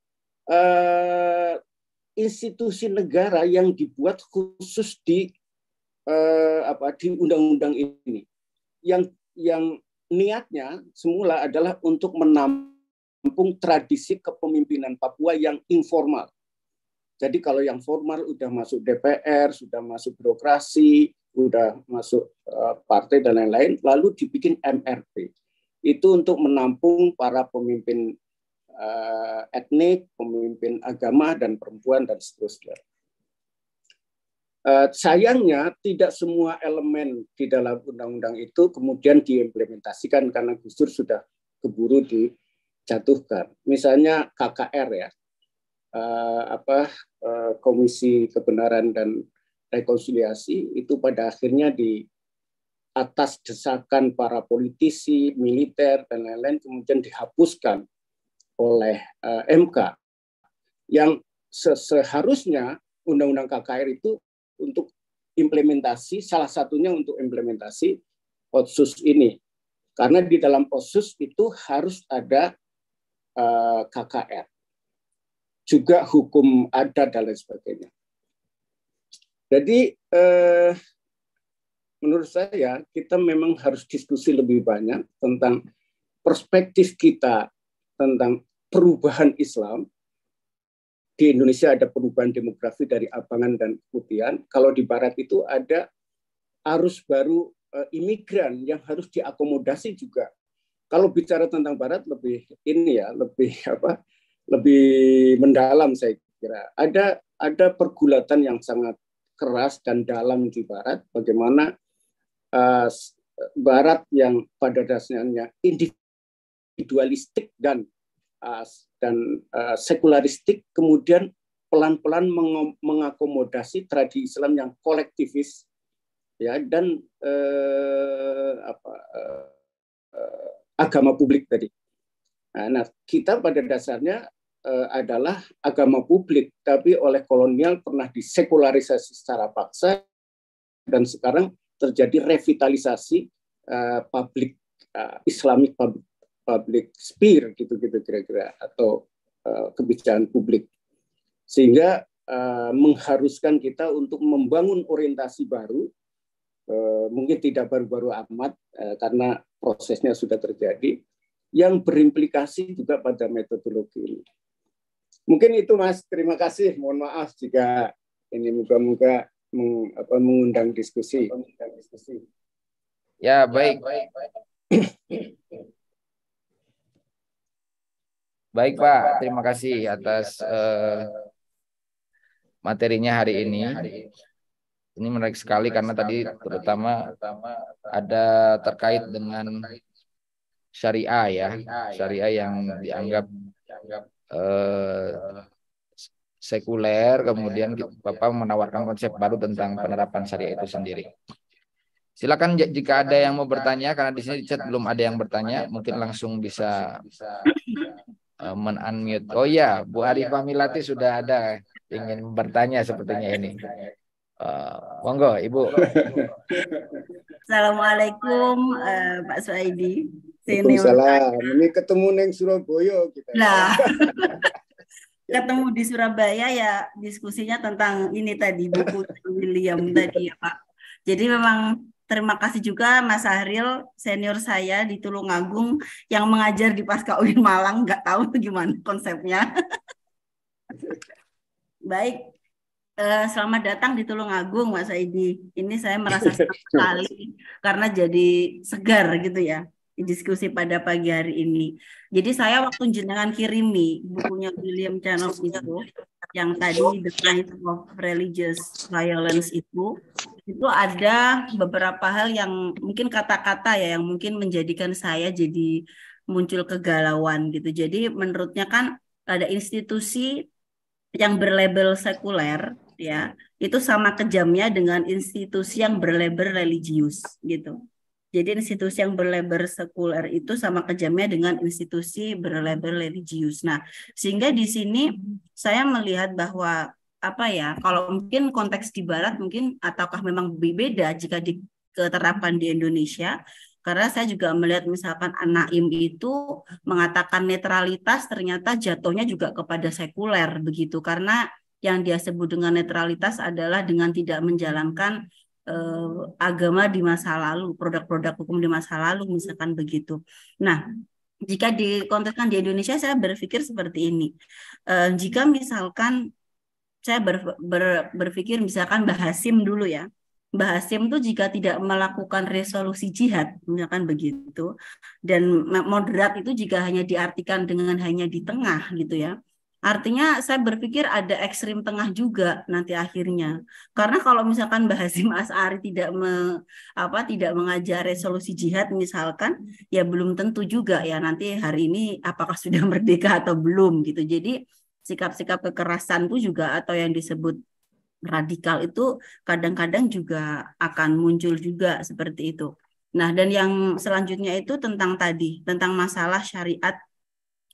Uh, institusi negara yang dibuat khusus di uh, apa di undang-undang ini, yang yang niatnya semula adalah untuk menampung tradisi kepemimpinan Papua yang informal. Jadi kalau yang formal udah masuk D P R, sudah masuk birokrasi, udah masuk uh, partai dan lain-lain, lalu dibikin M R P. Itu untuk menampung para pemimpin Uh, etnik, pemimpin agama dan perempuan dan seterusnya. Uh, sayangnya tidak semua elemen di dalam undang-undang itu kemudian diimplementasikan karena Gus Dur sudah keburu dijatuhkan. Misalnya K K R ya, uh, apa uh, Komisi Kebenaran dan Rekonsiliasi itu pada akhirnya di atas desakan para politisi, militer dan lain-lain kemudian dihapuskan oleh uh, M K. yang seharusnya Undang-Undang K K R itu untuk implementasi, salah satunya untuk implementasi Otsus ini. Karena di dalam Otsus itu harus ada uh, K K R. Juga hukum adat dan lain sebagainya. Jadi eh, menurut saya kita memang harus diskusi lebih banyak tentang perspektif kita tentang perubahan Islam. Di Indonesia ada perubahan demografi dari abangan dan keputihan. Kalau di Barat itu ada arus baru eh, imigran yang harus diakomodasi juga. Kalau bicara tentang Barat lebih ini ya, lebih apa? lebih mendalam saya kira. Ada ada pergulatan yang sangat keras dan dalam di Barat. Bagaimana uh, Barat yang pada dasarnya individualistik dan uh, dan uh, sekularistik, kemudian pelan-pelan meng mengakomodasi tradisi Islam yang kolektivis, ya, dan uh, apa uh, uh, agama publik tadi. Nah, kita pada dasarnya uh, adalah agama publik, tapi oleh kolonial pernah disekularisasi secara paksa, dan sekarang terjadi revitalisasi uh, publik uh, Islamic public, public sphere, gitu-gitu kira-kira, atau uh, kebijakan publik, sehingga uh, mengharuskan kita untuk membangun orientasi baru, uh, mungkin tidak baru-baru amat uh, karena prosesnya sudah terjadi, yang berimplikasi juga pada metodologi ini. Mungkin itu, Mas. Terima kasih. Mohon maaf jika ini moga-moga meng, apa, mengundang diskusi. Ya, baik. Baik, Pak. Terima kasih atas uh, materinya hari ini. Ini menarik sekali karena tadi terutama ada terkait dengan syariah ya, syariah yang dianggap eh, sekuler, kemudian Bapak menawarkan konsep baru tentang penerapan syariah itu sendiri. Silakan jika ada yang mau bertanya, karena di sini di chat belum ada yang bertanya, mungkin langsung bisa uh, men-unmute. Oh ya, Bu Arifah Milati sudah ada ingin bertanya sepertinya ini. Uh, monggo, Ibu. Assalamualaikum uh, Pak Suaidi. Waalaikumsalam. Ini ketemu neng Surabaya kita. Nah, ketemu di Surabaya ya, diskusinya tentang ini tadi, buku William tadi ya Pak. Jadi memang terima kasih juga Mas Sahril, senior saya di Tulungagung yang mengajar di Pasca U I N Malang, nggak tahu gimana konsepnya. Baik. Uh, selamat datang di Tulungagung, Mas Saidi. Ini saya merasa senang sekali karena jadi segar gitu ya diskusi pada pagi hari ini. Jadi saya waktu jenengan kirimi bukunya William Chanok itu, yang tadi The Kind of Religious Violence itu, itu ada beberapa hal yang mungkin kata-kata ya yang mungkin menjadikan saya jadi muncul kegalauan gitu. Jadi menurutnya kan ada institusi yang berlabel sekuler ya, itu sama kejamnya dengan institusi yang berlabel religius gitu. Jadi institusi yang berlabel sekuler itu sama kejamnya dengan institusi berlabel religius. Nah, sehingga di sini saya melihat bahwa apa ya, kalau mungkin konteks di Barat mungkin ataukah memang berbeda jika diterapkan di Indonesia. Karena saya juga melihat misalkan An-Naim itu mengatakan netralitas ternyata jatuhnya juga kepada sekuler begitu. Karena yang dia sebut dengan netralitas adalah dengan tidak menjalankan eh, agama di masa lalu, produk-produk hukum di masa lalu misalkan begitu. Nah, jika dikontekskan di Indonesia saya berpikir seperti ini. Eh, jika misalkan saya ber, ber, berpikir misalkan Mbah Hasim dulu ya. Mbah Hasim tuh jika tidak melakukan resolusi jihad, misalkan begitu, dan moderat itu jika hanya diartikan dengan hanya di tengah gitu ya, artinya saya berpikir ada ekstrim tengah juga nanti akhirnya. Karena kalau misalkan Mbah Hasyim Asy'ari tidak me, apa tidak mengajar resolusi jihad misalkan, ya belum tentu juga ya nanti hari ini apakah sudah merdeka atau belum gitu. Jadi sikap-sikap kekerasan itu juga atau yang disebut radikal itu kadang-kadang juga akan muncul juga seperti itu. Nah, dan yang selanjutnya itu tentang tadi, tentang masalah syariat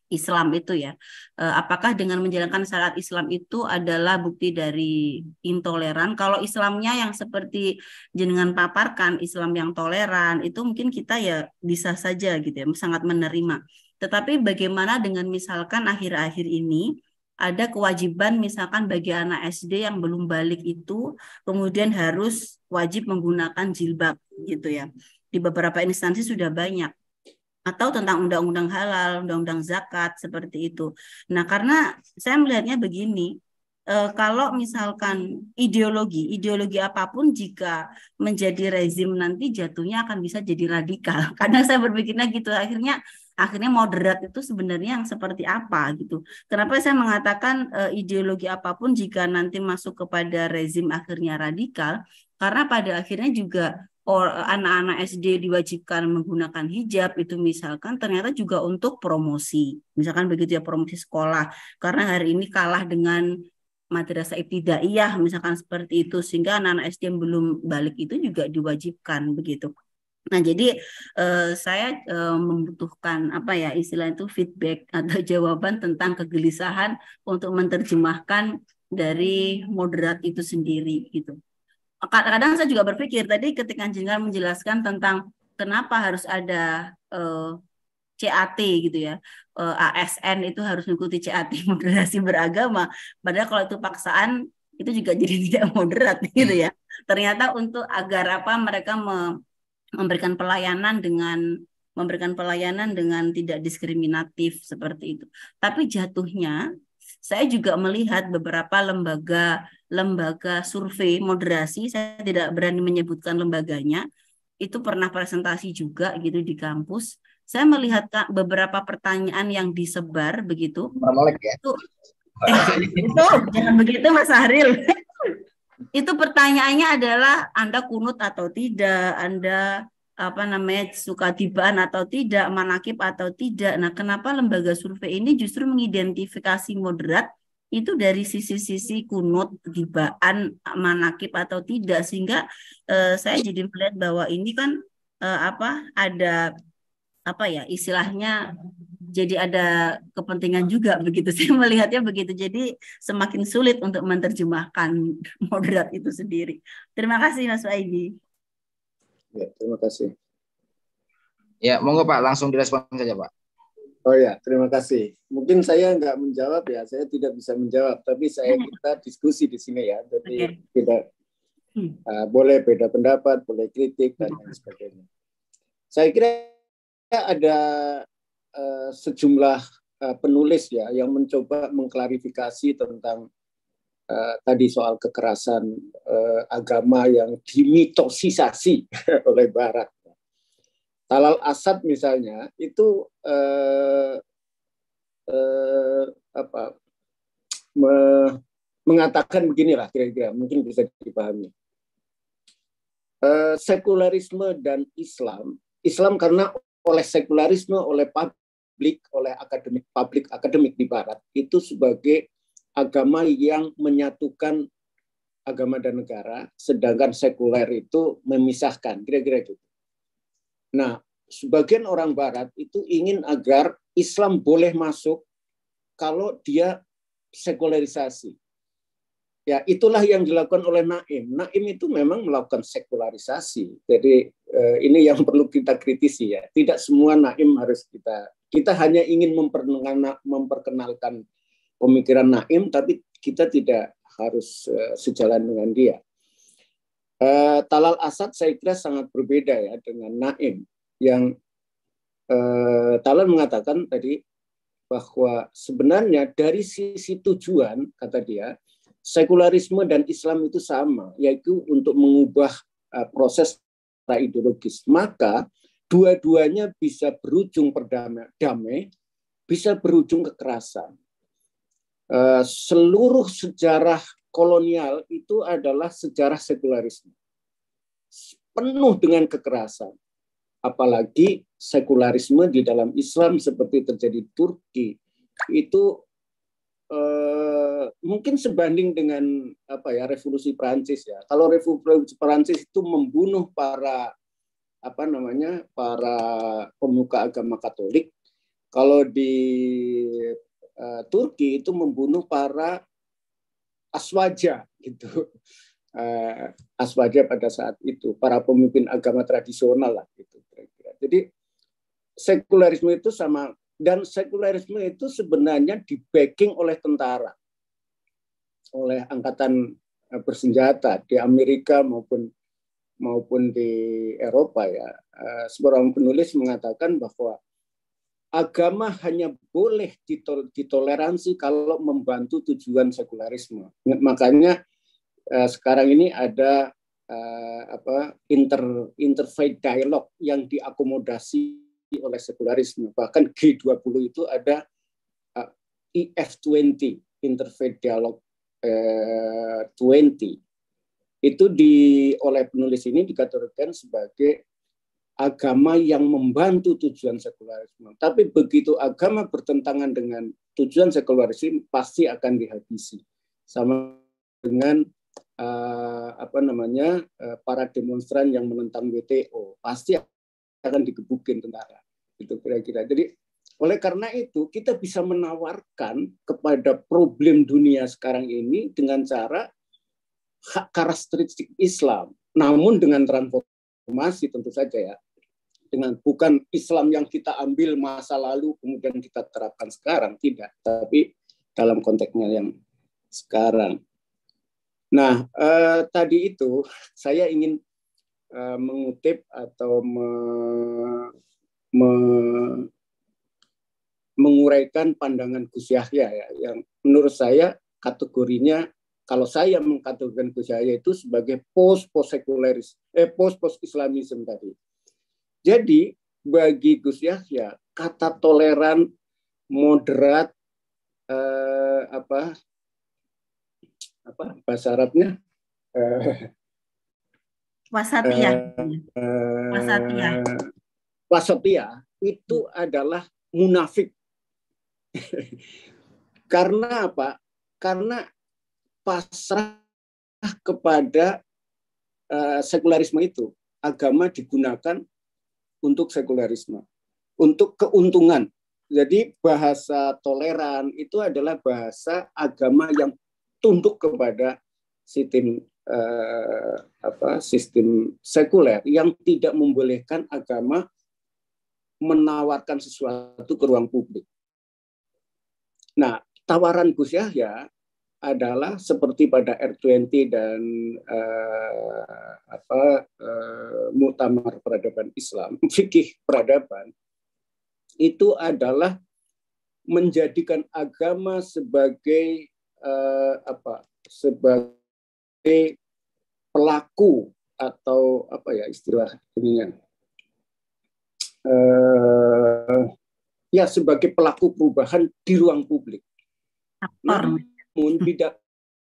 Islam itu ya. Eh, Apakah dengan menjalankan syariat Islam itu adalah bukti dari intoleran? Kalau Islamnya yang seperti jenengan paparkan, Islam yang toleran, itu mungkin kita ya bisa saja gitu ya, sangat menerima. Tetapi bagaimana dengan misalkan akhir-akhir ini ada kewajiban misalkan bagi anak S D yang belum balik itu kemudian harus wajib menggunakan jilbab gitu ya. Di beberapa instansi sudah banyak. Atau tentang undang-undang halal, undang-undang zakat, seperti itu. Nah, karena saya melihatnya begini, eh, kalau misalkan ideologi, ideologi apapun jika menjadi rezim nanti jatuhnya akan bisa jadi radikal. Kadang saya berpikirnya gitu, akhirnya akhirnya moderat itu sebenarnya yang seperti apa gitu. Kenapa saya mengatakan eh, ideologi apapun jika nanti masuk kepada rezim akhirnya radikal? Karena pada akhirnya juga anak-anak S D diwajibkan menggunakan hijab itu misalkan ternyata juga untuk promosi. Misalkan begitu ya, promosi sekolah. Karena hari ini kalah dengan madrasah ibtidaiyah misalkan seperti itu, sehingga anak-anak S D yang belum balik itu juga diwajibkan begitu. Nah, jadi eh, saya eh, membutuhkan apa ya istilah itu feedback atau jawaban tentang kegelisahan untuk menerjemahkan dari moderat itu sendiri gitu. Kadang-kadang saya juga berpikir tadi ketika jenengan menjelaskan tentang kenapa harus ada eh, C A T gitu ya, eh, A S N itu harus mengikuti C A T moderasi beragama, padahal kalau itu paksaan itu juga jadi tidak moderat gitu ya. Ternyata untuk agar apa mereka me- memberikan pelayanan dengan memberikan pelayanan dengan tidak diskriminatif seperti itu. Tapi jatuhnya saya juga melihat beberapa lembaga lembaga survei moderasi, saya tidak berani menyebutkan lembaganya, itu pernah presentasi juga gitu di kampus. Saya melihat beberapa pertanyaan yang disebar begitu. Melek ya. Itu, eh, itu jangan begitu Mas Sahril. Itu pertanyaannya adalah Anda kunut atau tidak, Anda apa namanya suka tibaan atau tidak, manakib atau tidak. Nah, kenapa lembaga survei ini justru mengidentifikasi moderat itu dari sisi-sisi kunut, tibaan, manakib atau tidak, sehingga eh, saya jadi melihat bahwa ini kan eh, apa ada apa ya istilahnya jadi ada kepentingan juga begitu. Saya melihatnya begitu. Jadi semakin sulit untuk menerjemahkan moderat itu sendiri. Terima kasih Mas Waidi. Ya, terima kasih. Ya, monggo Pak, langsung direspon saja Pak. Oh ya, terima kasih. Mungkin saya nggak menjawab ya, saya tidak bisa menjawab, tapi saya kita diskusi di sini ya. Jadi Okay. kita uh, boleh beda pendapat, boleh kritik dan lain sebagainya. Saya kira ada uh, sejumlah uh, penulis ya yang mencoba mengklarifikasi tentang uh, tadi soal kekerasan uh, agama yang dimitosisasi oleh Barat. Talal Asad misalnya itu eh, eh, apa, me, mengatakan beginilah kira-kira mungkin bisa dipahami. Eh, sekularisme dan Islam, Islam karena oleh sekularisme, oleh publik, oleh akademik publik akademik di Barat itu sebagai agama yang menyatukan agama dan negara, sedangkan sekuler itu memisahkan, kira-kira gitu. Nah, sebagian orang Barat itu ingin agar Islam boleh masuk kalau dia sekularisasi. Ya, itulah yang dilakukan oleh Naim. Naim itu memang melakukan sekularisasi. Jadi eh, ini yang perlu kita kritisi ya. Tidak semua Naim harus kita. Kita hanya ingin memperkenalkan pemikiran Naim, tapi kita tidak harus eh, sejalan dengan dia. Uh, Talal Asad saya kira sangat berbeda ya dengan Naim yang uh, Talal mengatakan tadi bahwa sebenarnya dari sisi tujuan kata dia sekularisme dan Islam itu sama, yaitu untuk mengubah uh, proses ideologis. Maka dua-duanya bisa berujung perdamai, damai, bisa berujung kekerasan. Uh, seluruh sejarah kolonial itu adalah sejarah sekularisme. Penuh dengan kekerasan. Apalagi sekularisme di dalam Islam seperti terjadi di Turki. Itu eh, mungkin sebanding dengan apa ya revolusi Prancis ya. Kalau revolusi Prancis itu membunuh para apa namanya para pemuka agama Katolik, Kalau di uh, Turki itu membunuh para aswaja gitu. Uh, aswaja pada saat itu, para pemimpin agama tradisional lah gitu kira-kira. Jadi sekularisme itu sama, dan sekularisme itu sebenarnya di backing oleh tentara, oleh angkatan bersenjata di Amerika maupun maupun di Eropa ya. Uh, seorang penulis mengatakan bahwa agama hanya boleh ditol- ditoleransi kalau membantu tujuan sekularisme. Makanya Uh, sekarang ini ada uh, apa inter interfaith dialog yang diakomodasi oleh sekularisme. Bahkan G dua puluh itu ada uh, I F dua puluh, Interfaith Dialogue uh, dua puluh. Itu di oleh penulis ini dikategorikan sebagai agama yang membantu tujuan sekularisme. Tapi begitu agama bertentangan dengan tujuan sekularisme pasti akan dihabisi. Sama dengan Uh, apa namanya uh, para demonstran yang menentang W T O pasti akan digebukin tentara, itu kira-kira. Jadi oleh karena itu kita bisa menawarkan kepada problem dunia sekarang ini dengan cara hak karakteristik Islam, namun dengan transformasi tentu saja ya, dengan bukan Islam yang kita ambil masa lalu kemudian kita terapkan sekarang, tidak, tapi dalam konteksnya yang sekarang. Nah, eh, tadi itu saya ingin eh, mengutip atau me, me, menguraikan pandangan Gus Yahya ya, yang menurut saya kategorinya, kalau saya mengkategorikan Gus Yahya itu sebagai post-post sekularis, eh post-post Islamisme tadi. Jadi bagi Gus Yahya kata toleran, moderat, eh, apa apa bahasa Arabnya eh, Wasatiyah. eh, Wasatiyah. wasatiyah itu adalah munafik. Karena apa? Karena pasrah kepada uh, sekularisme itu. Agama digunakan untuk sekularisme, untuk keuntungan. Jadi bahasa toleran itu adalah bahasa agama yang tunduk kepada sistem eh, apa sistem sekuler yang tidak membolehkan agama menawarkan sesuatu ke ruang publik. Nah, tawaran Gus Yahya adalah seperti pada R dua puluh dan eh, apa eh, Muktamar Peradaban Islam, fikih peradaban, itu adalah menjadikan agama sebagai Uh, apa sebagai pelaku atau apa ya istilah ininya uh, ya sebagai pelaku perubahan di ruang publik. Namun tidak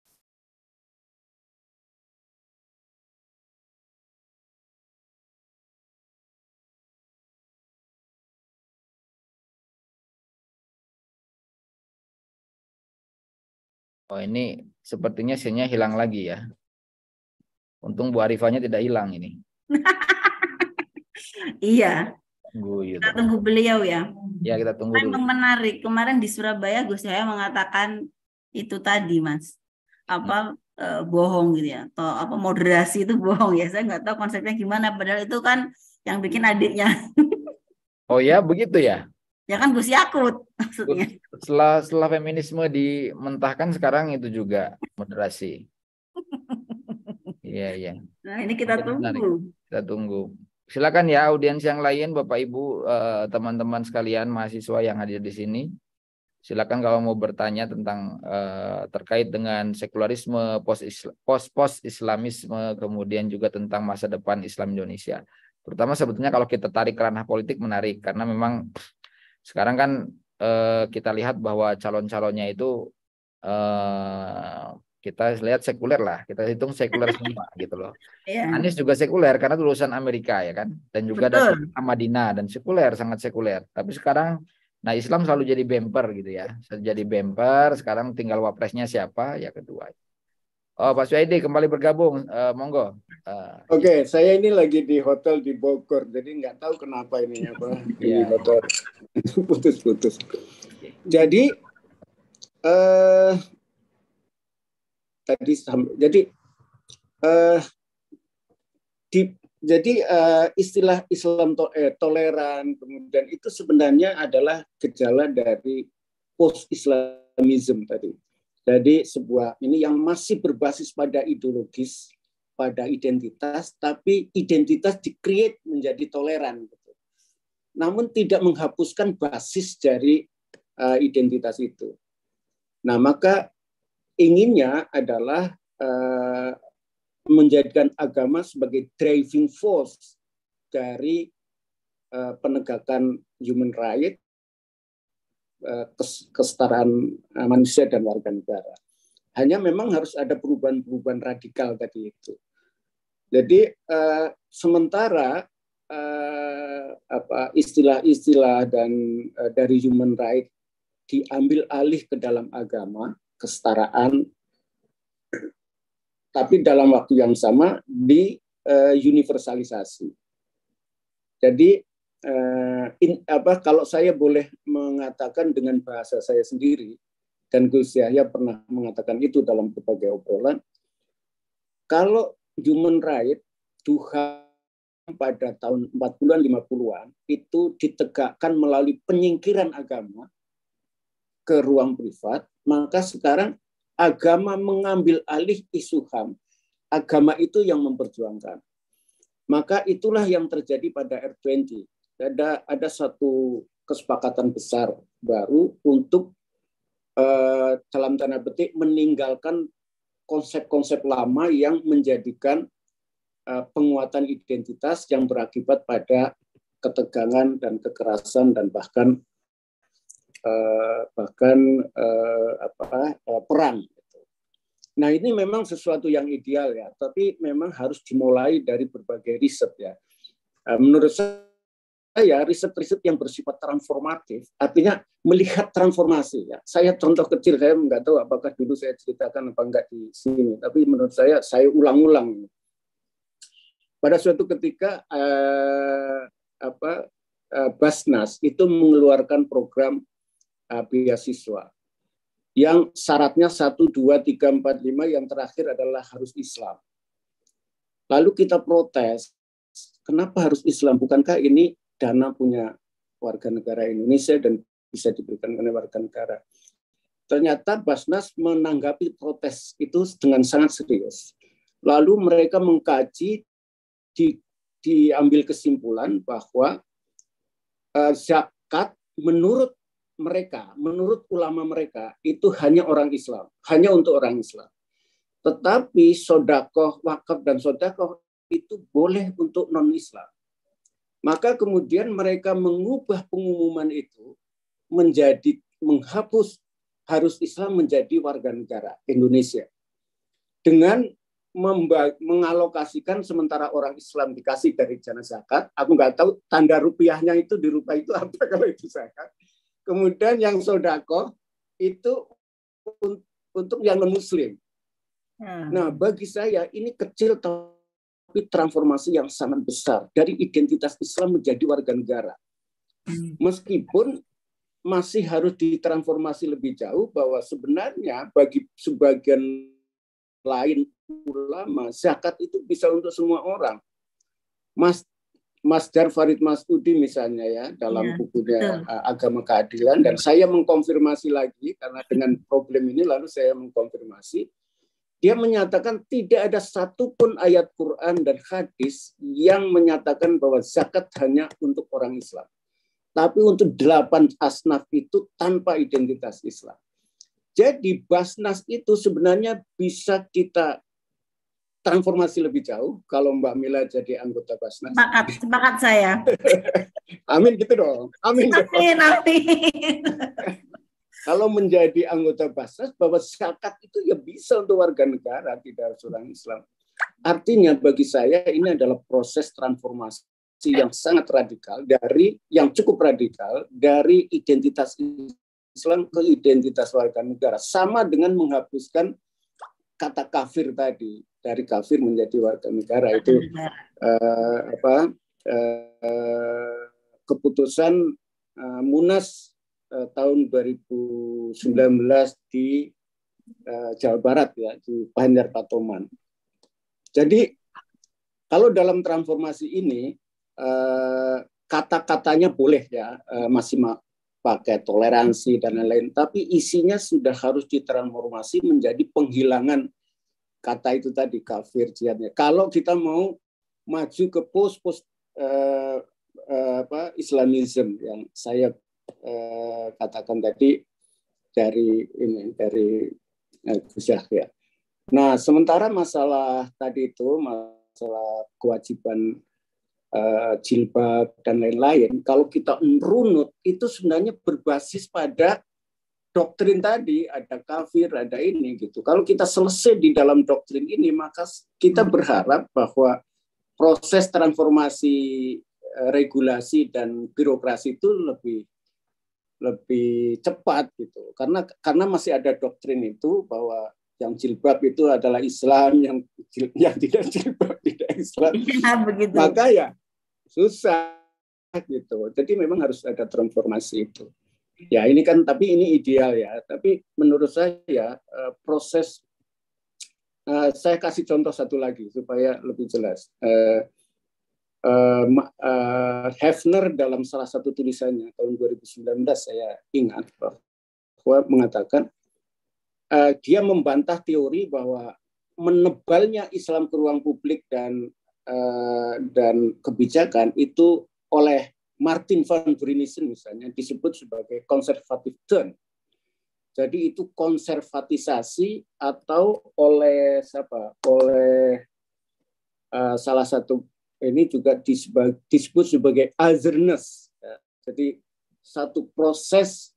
Oh, ini sepertinya sinyalnya hilang lagi ya. Untung Bu Arifahnya tidak hilang ini. Iya. Tunggu, kita gitu. Tunggu beliau ya. Ya, kita tunggu dulu. Memang menarik. Kemarin di Surabaya Gus Yahya mengatakan itu tadi, Mas. Apa hmm. eh, bohong gitu ya. Atau apa moderasi itu bohong ya. Saya nggak tahu konsepnya gimana. Padahal itu kan yang bikin adiknya. Oh ya, begitu ya? Ya kan Gus Yakut maksudnya. Setelah setelah feminisme dimentahkan sekarang itu juga moderasi. Iya, iya. Nah, ini kita Oke, tunggu. menarik. Kita tunggu. Silakan ya audiens yang lain, Bapak Ibu, eh, teman-teman sekalian mahasiswa yang hadir di sini. Silakan kalau mau bertanya tentang eh, terkait dengan sekularisme, post post Islamisme, kemudian juga tentang masa depan Islam Indonesia. Terutama sebetulnya kalau kita tarik ke ranah politik menarik, karena memang sekarang kan eh, kita lihat bahwa calon-calonnya itu eh, kita lihat sekuler lah, kita hitung sekuler semua gitu loh. Yeah. Anies juga sekuler karena lulusan Amerika ya kan, dan juga ada Madinah dan sekuler, sangat sekuler. Tapi sekarang, nah Islam selalu jadi bumper gitu ya, jadi bumper. Sekarang tinggal wapresnya siapa ya kedua. Oh, Pak Suhaidi kembali bergabung. Uh, monggo. Uh, Oke, okay, saya ini lagi di hotel di Bogor, jadi nggak tahu kenapa ini apa di yeah. hotel putus-putus. Jadi uh, tadi jadi uh, di, jadi uh, istilah Islam to, eh, toleran kemudian itu sebenarnya adalah gejala dari post-Islamism tadi. Jadi sebuah ini yang masih berbasis pada ideologis, pada identitas, tapi identitas di-create menjadi toleran. Namun tidak menghapuskan basis dari uh, identitas itu. Nah, maka inginnya adalah uh, menjadikan agama sebagai driving force dari uh, penegakan human right, kesetaraan manusia dan warga negara. Hanya memang harus ada perubahan-perubahan radikal tadi itu. Jadi eh, sementara eh, apa istilah-istilah dan eh, dari human right diambil alih ke dalam agama, kesetaraan, tapi dalam waktu yang sama di eh, universalisasi. Jadi Uh, in, apa kalau saya boleh mengatakan dengan bahasa saya sendiri, dan Gus Yahya pernah mengatakan itu dalam berbagai obrolan, kalau human right Tuhan pada tahun empat puluhan lima puluhan itu ditegakkan melalui penyingkiran agama ke ruang privat, maka sekarang agama mengambil alih isu H A M. Agama itu yang memperjuangkan. Maka itulah yang terjadi pada R dua puluh. Ada ada satu kesepakatan besar baru untuk uh, dalam tanda petik meninggalkan konsep-konsep lama yang menjadikan uh, penguatan identitas yang berakibat pada ketegangan dan kekerasan dan bahkan uh, bahkan uh, apa uh, perang. Nah, ini memang sesuatu yang ideal ya, tapi memang harus dimulai dari berbagai riset ya. Uh, menurut saya saya riset-riset yang bersifat transformatif, artinya melihat transformasi. Ya. Saya contoh kecil, saya nggak tahu apakah dulu saya ceritakan apa enggak di sini, tapi menurut saya, saya ulang-ulang. Pada suatu ketika, eh, apa, eh, Basnas itu mengeluarkan program eh, beasiswa, yang syaratnya satu, dua, tiga, empat, lima, yang terakhir adalah harus Islam. Lalu kita protes, kenapa harus Islam? Bukankah ini dana punya warga negara Indonesia dan bisa diberikan oleh warga negara. Ternyata Basnas menanggapi protes itu dengan sangat serius. Lalu mereka mengkaji, di, diambil kesimpulan bahwa uh, zakat menurut mereka, menurut ulama mereka, itu hanya orang Islam, hanya untuk orang Islam. Tetapi sodakoh, wakaf, dan sodakoh itu boleh untuk non-Islam. Maka kemudian mereka mengubah pengumuman itu menjadi menghapus harus Islam menjadi warga negara Indonesia dengan mengalokasikan sementara orang Islam dikasih dari dana zakat. Aku nggak tahu tanda rupiahnya itu di rupiah itu apa kalau itu zakat. Kemudian yang sodako itu untuk yang non Muslim. Hmm. Nah, bagi saya ini kecil tapi transformasi yang sangat besar dari identitas Islam menjadi warga negara. Meskipun masih harus ditransformasi lebih jauh bahwa sebenarnya bagi sebagian lain ulama, zakat itu bisa untuk semua orang. Mas Mas Dar Farid Masudi misalnya ya dalam ya, bukunya betul. Agama Keadilan, dan saya mengkonfirmasi lagi karena dengan problem ini lalu saya mengkonfirmasi. Dia menyatakan tidak ada satupun ayat Quran dan hadis yang menyatakan bahwa zakat hanya untuk orang Islam. Tapi untuk delapan asnaf itu tanpa identitas Islam. Jadi Basnas itu sebenarnya bisa kita transformasi lebih jauh kalau Mbak Mila jadi anggota Basnas. Sepakat, sepakat saya. Amin gitu dong. Amin. Amin, amin. Kalau menjadi anggota Basnas, bahwa zakat itu ya bisa untuk warga negara, tidak harus orang Islam. Artinya bagi saya ini adalah proses transformasi yang sangat radikal, dari yang cukup radikal, dari identitas Islam ke identitas warga negara. Sama dengan menghapuskan kata kafir tadi, dari kafir menjadi warga negara itu uh, apa uh, keputusan uh, Munas uh, tahun dua ribu sembilan belas di uh, Jawa Barat ya, di Banjar Patoman. Jadi kalau dalam transformasi ini uh, kata-katanya boleh ya, uh, masih pakai toleransi dan lain-lain, tapi isinya sudah harus ditransformasi menjadi penghilangan kata itu tadi, kafir, jihadnya. Kalau kita mau maju ke post-post uh, uh, apa Islamism yang saya uh, katakan tadi dari ini dari uh, Gus Yahya. Nah, sementara masalah tadi itu masalah kewajiban Uh, jilbab dan lain-lain, kalau kita merunut itu sebenarnya berbasis pada doktrin tadi, ada kafir, ada ini gitu. Kalau kita selesai di dalam doktrin ini, maka kita berharap bahwa proses transformasi uh, regulasi dan birokrasi itu lebih lebih cepat gitu. Karena karena masih ada doktrin itu bahwa yang jilbab itu adalah Islam, yang yang tidak jilbab tidak Islam. Ya, begitu. Maka ya susah gitu. Jadi memang harus ada transformasi itu. Ya ini kan, tapi ini ideal ya. Tapi menurut saya proses, saya kasih contoh satu lagi supaya lebih jelas. Hefner dalam salah satu tulisannya tahun dua ribu sembilan belas saya ingat bahwa mengatakan dia membantah teori bahwa menebalnya Islam ke ruang publik dan Uh, dan kebijakan itu oleh Martin van Buren misalnya disebut sebagai conservative turn. Jadi itu konservatisasi atau oleh siapa? Oleh uh, salah satu ini juga disebut, disebut sebagai otherness. Ya. Jadi satu proses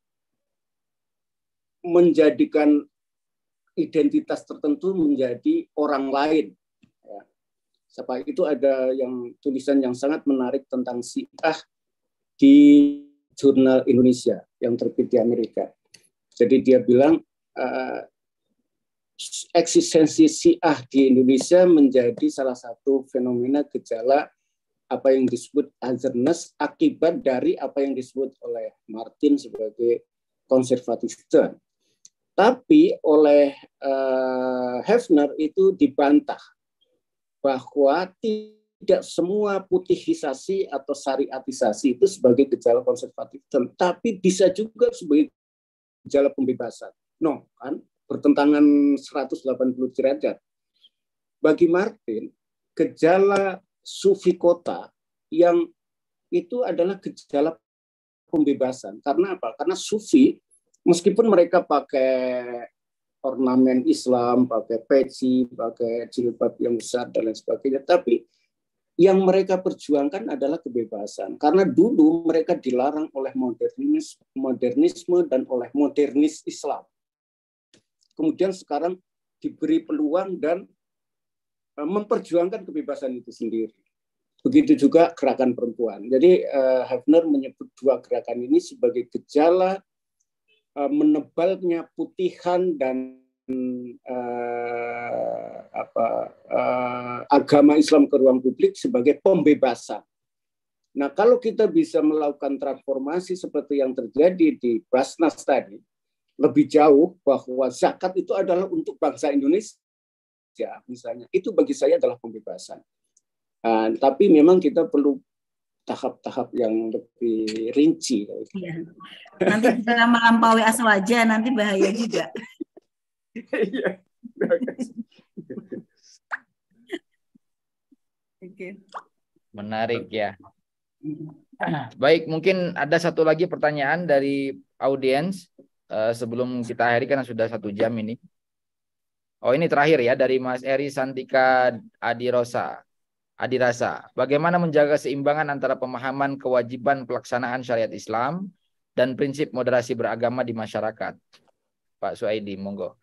menjadikan identitas tertentu menjadi orang lain. Siapa itu ada yang tulisan yang sangat menarik tentang Syiah di jurnal Indonesia yang terbit di Amerika. Jadi dia bilang uh, eksistensi Syiah di Indonesia menjadi salah satu fenomena gejala apa yang disebut otherness akibat dari apa yang disebut oleh Martin sebagai conservative turn. Tapi oleh uh, Hefner itu dibantah bahwa tidak semua putihisasi atau syariatisasi itu sebagai gejala konservatif, tapi bisa juga sebagai gejala pembebasan. No, kan bertentangan seratus delapan puluh derajat. Bagi Martin, gejala sufi kota yang itu adalah gejala pembebasan. Karena apa? Karena sufi, meskipun mereka pakai ornamen Islam, pakai peci, pakai jilbab yang besar dan lain sebagainya, tapi yang mereka perjuangkan adalah kebebasan. Karena dulu mereka dilarang oleh modernis, modernisme dan oleh modernis Islam. Kemudian sekarang diberi peluang dan memperjuangkan kebebasan itu sendiri. Begitu juga gerakan perempuan. Jadi uh, Hefner menyebut dua gerakan ini sebagai gejala menebalnya putihan dan uh, apa, uh, agama Islam ke ruang publik sebagai pembebasan. Nah, kalau kita bisa melakukan transformasi seperti yang terjadi di Basnas tadi, lebih jauh bahwa zakat itu adalah untuk bangsa Indonesia, misalnya, itu bagi saya adalah pembebasan. Uh, tapi memang kita perlu tahap-tahap yang lebih rinci. Iya. Nanti jika melampaui aswaja nanti bahaya juga. Iya. Oke. Menarik ya. Baik, mungkin ada satu lagi pertanyaan dari audiens uh, sebelum kita akhiri karena sudah satu jam ini. Oh, ini terakhir ya dari Mas Eri Santika Adirosa. Adirasa, bagaimana menjaga seimbangan antara pemahaman kewajiban pelaksanaan syariat Islam dan prinsip moderasi beragama di masyarakat? Pak Suaidi, monggo.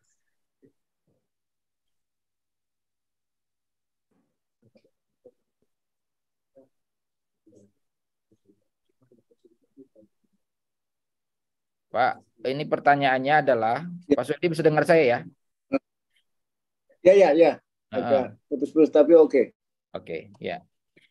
Pak, ini pertanyaannya adalah, Pak Suaidi bisa dengar saya ya? Ya, ya, ya. Uh-uh. Agak putus-putus, tapi oke. Okay. Oke, okay, ya.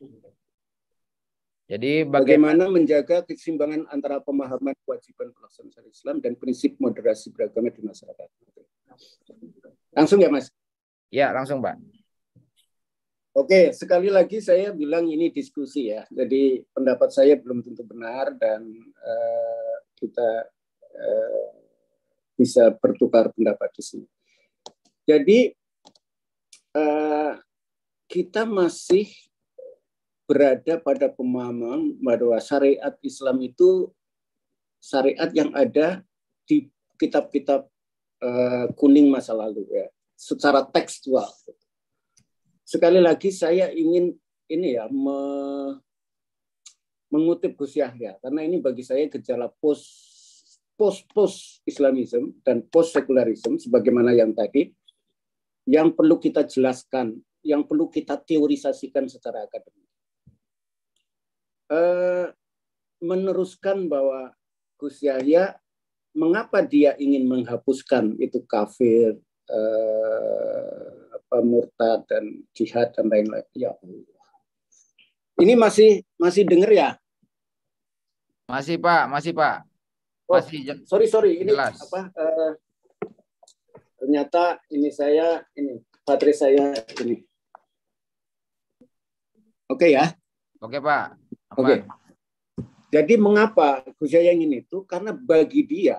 Jadi bagaimana, bagaimana menjaga keseimbangan antara pemahaman kewajiban pelaksanaan syariat Islam dan prinsip moderasi beragama di masyarakat. Langsung ya, Mas? Ya, langsung, Pak. Oke, sekali lagi saya bilang ini diskusi ya. Jadi pendapat saya belum tentu benar dan uh, kita uh, bisa bertukar pendapat di sini. Jadi uh, kita masih berada pada pemahaman bahwa syariat Islam itu syariat yang ada di kitab-kitab uh, kuning masa lalu ya, secara tekstual. Sekali lagi saya ingin ini ya me, mengutip Gus Yahya karena ini bagi saya gejala post post post Islamism dan post sekularisme sebagaimana yang tadi yang perlu kita jelaskan, yang perlu kita teorisasikan secara akademik. Uh, meneruskan bahwa Gus Yahya mengapa dia ingin menghapuskan itu kafir, uh, apa, murtad dan jihad dan lain-lain. Ya Allah. Ini masih masih dengar ya? Masih Pak, masih Pak. Masih. Oh, sorry sorry ini jelas. apa? Uh, ternyata ini saya ini baterai saya ini. Oke okay, ya? Oke okay, Pak. Oke, okay. Jadi mengapa Gus Yahya ingin itu? Karena bagi dia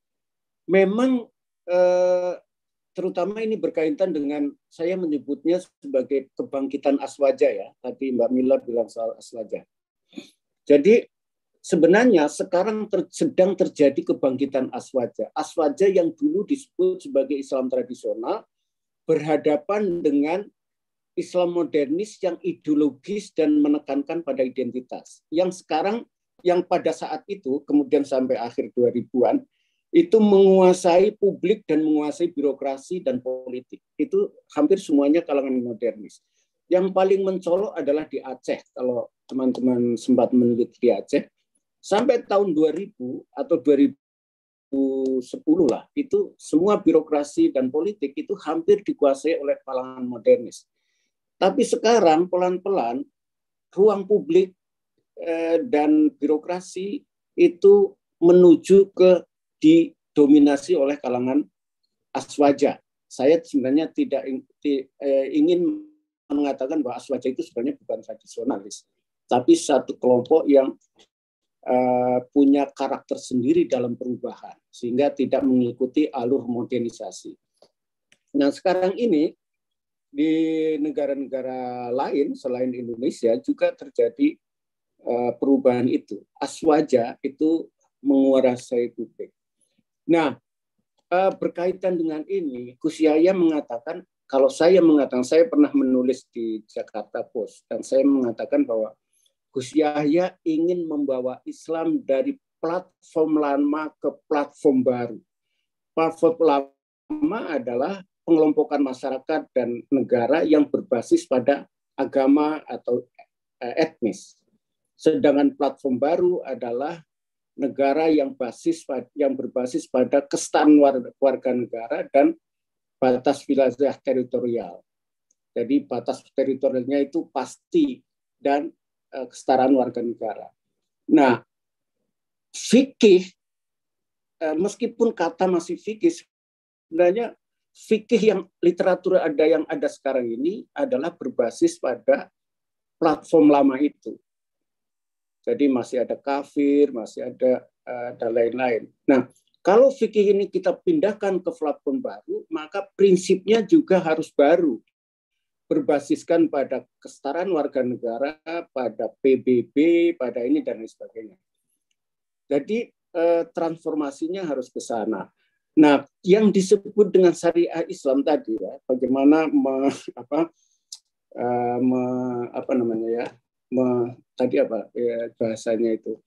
memang eh, terutama ini berkaitan dengan saya menyebutnya sebagai kebangkitan Aswaja ya. Tadi Mbak Mila bilang soal Aswaja. Jadi sebenarnya sekarang ter, sedang terjadi kebangkitan Aswaja. Aswaja yang dulu disebut sebagai Islam tradisional berhadapan dengan Islam modernis yang ideologis dan menekankan pada identitas. Yang sekarang, yang pada saat itu, kemudian sampai akhir dua ribuan, itu menguasai publik dan menguasai birokrasi dan politik. Itu hampir semuanya kalangan modernis. Yang paling mencolok adalah di Aceh. Kalau teman-teman sempat meneliti di Aceh, sampai tahun dua ribu atau dua ribu sepuluh lah, itu semua birokrasi dan politik itu hampir dikuasai oleh kalangan modernis. Tapi sekarang pelan-pelan ruang publik eh, dan birokrasi itu menuju ke didominasi oleh kalangan Aswaja. Saya sebenarnya tidak ingin mengatakan bahwa Aswaja itu sebenarnya bukan tradisionalis, tapi satu kelompok yang uh, punya karakter sendiri dalam perubahan, sehingga tidak mengikuti alur modernisasi. Nah sekarang ini di negara-negara lain selain Indonesia juga terjadi uh, perubahan itu. Aswaja itu menguasai publik. Nah, uh, berkaitan dengan ini, Gus Yahya mengatakan, kalau saya mengatakan, saya pernah menulis di Jakarta Post, dan saya mengatakan bahwa Gus Yahya ingin membawa Islam dari platform lama ke platform baru. Platform lama adalah pengelompokan masyarakat dan negara yang berbasis pada agama atau etnis. Sedangkan platform baru adalah negara yang basis yang berbasis pada kesetaraan warga negara dan batas wilayah teritorial. Jadi batas teritorialnya itu pasti dan kesetaraan warga negara. Nah, fikih meskipun kata masih fikih, sebenarnya fikih yang literatur ada yang ada sekarang ini adalah berbasis pada platform lama itu. Jadi masih ada kafir, masih ada uh, dan lain-lain. Nah, kalau fikih ini kita pindahkan ke platform baru, maka prinsipnya juga harus baru. Berbasiskan pada kesetaraan warga negara, pada P B B, pada ini dan lain sebagainya. Jadi uh, transformasinya harus ke sana. Nah, yang disebut dengan syariah Islam tadi ya, bagaimana me, apa, uh, me, apa namanya ya, me, tadi apa ya, bahasanya itu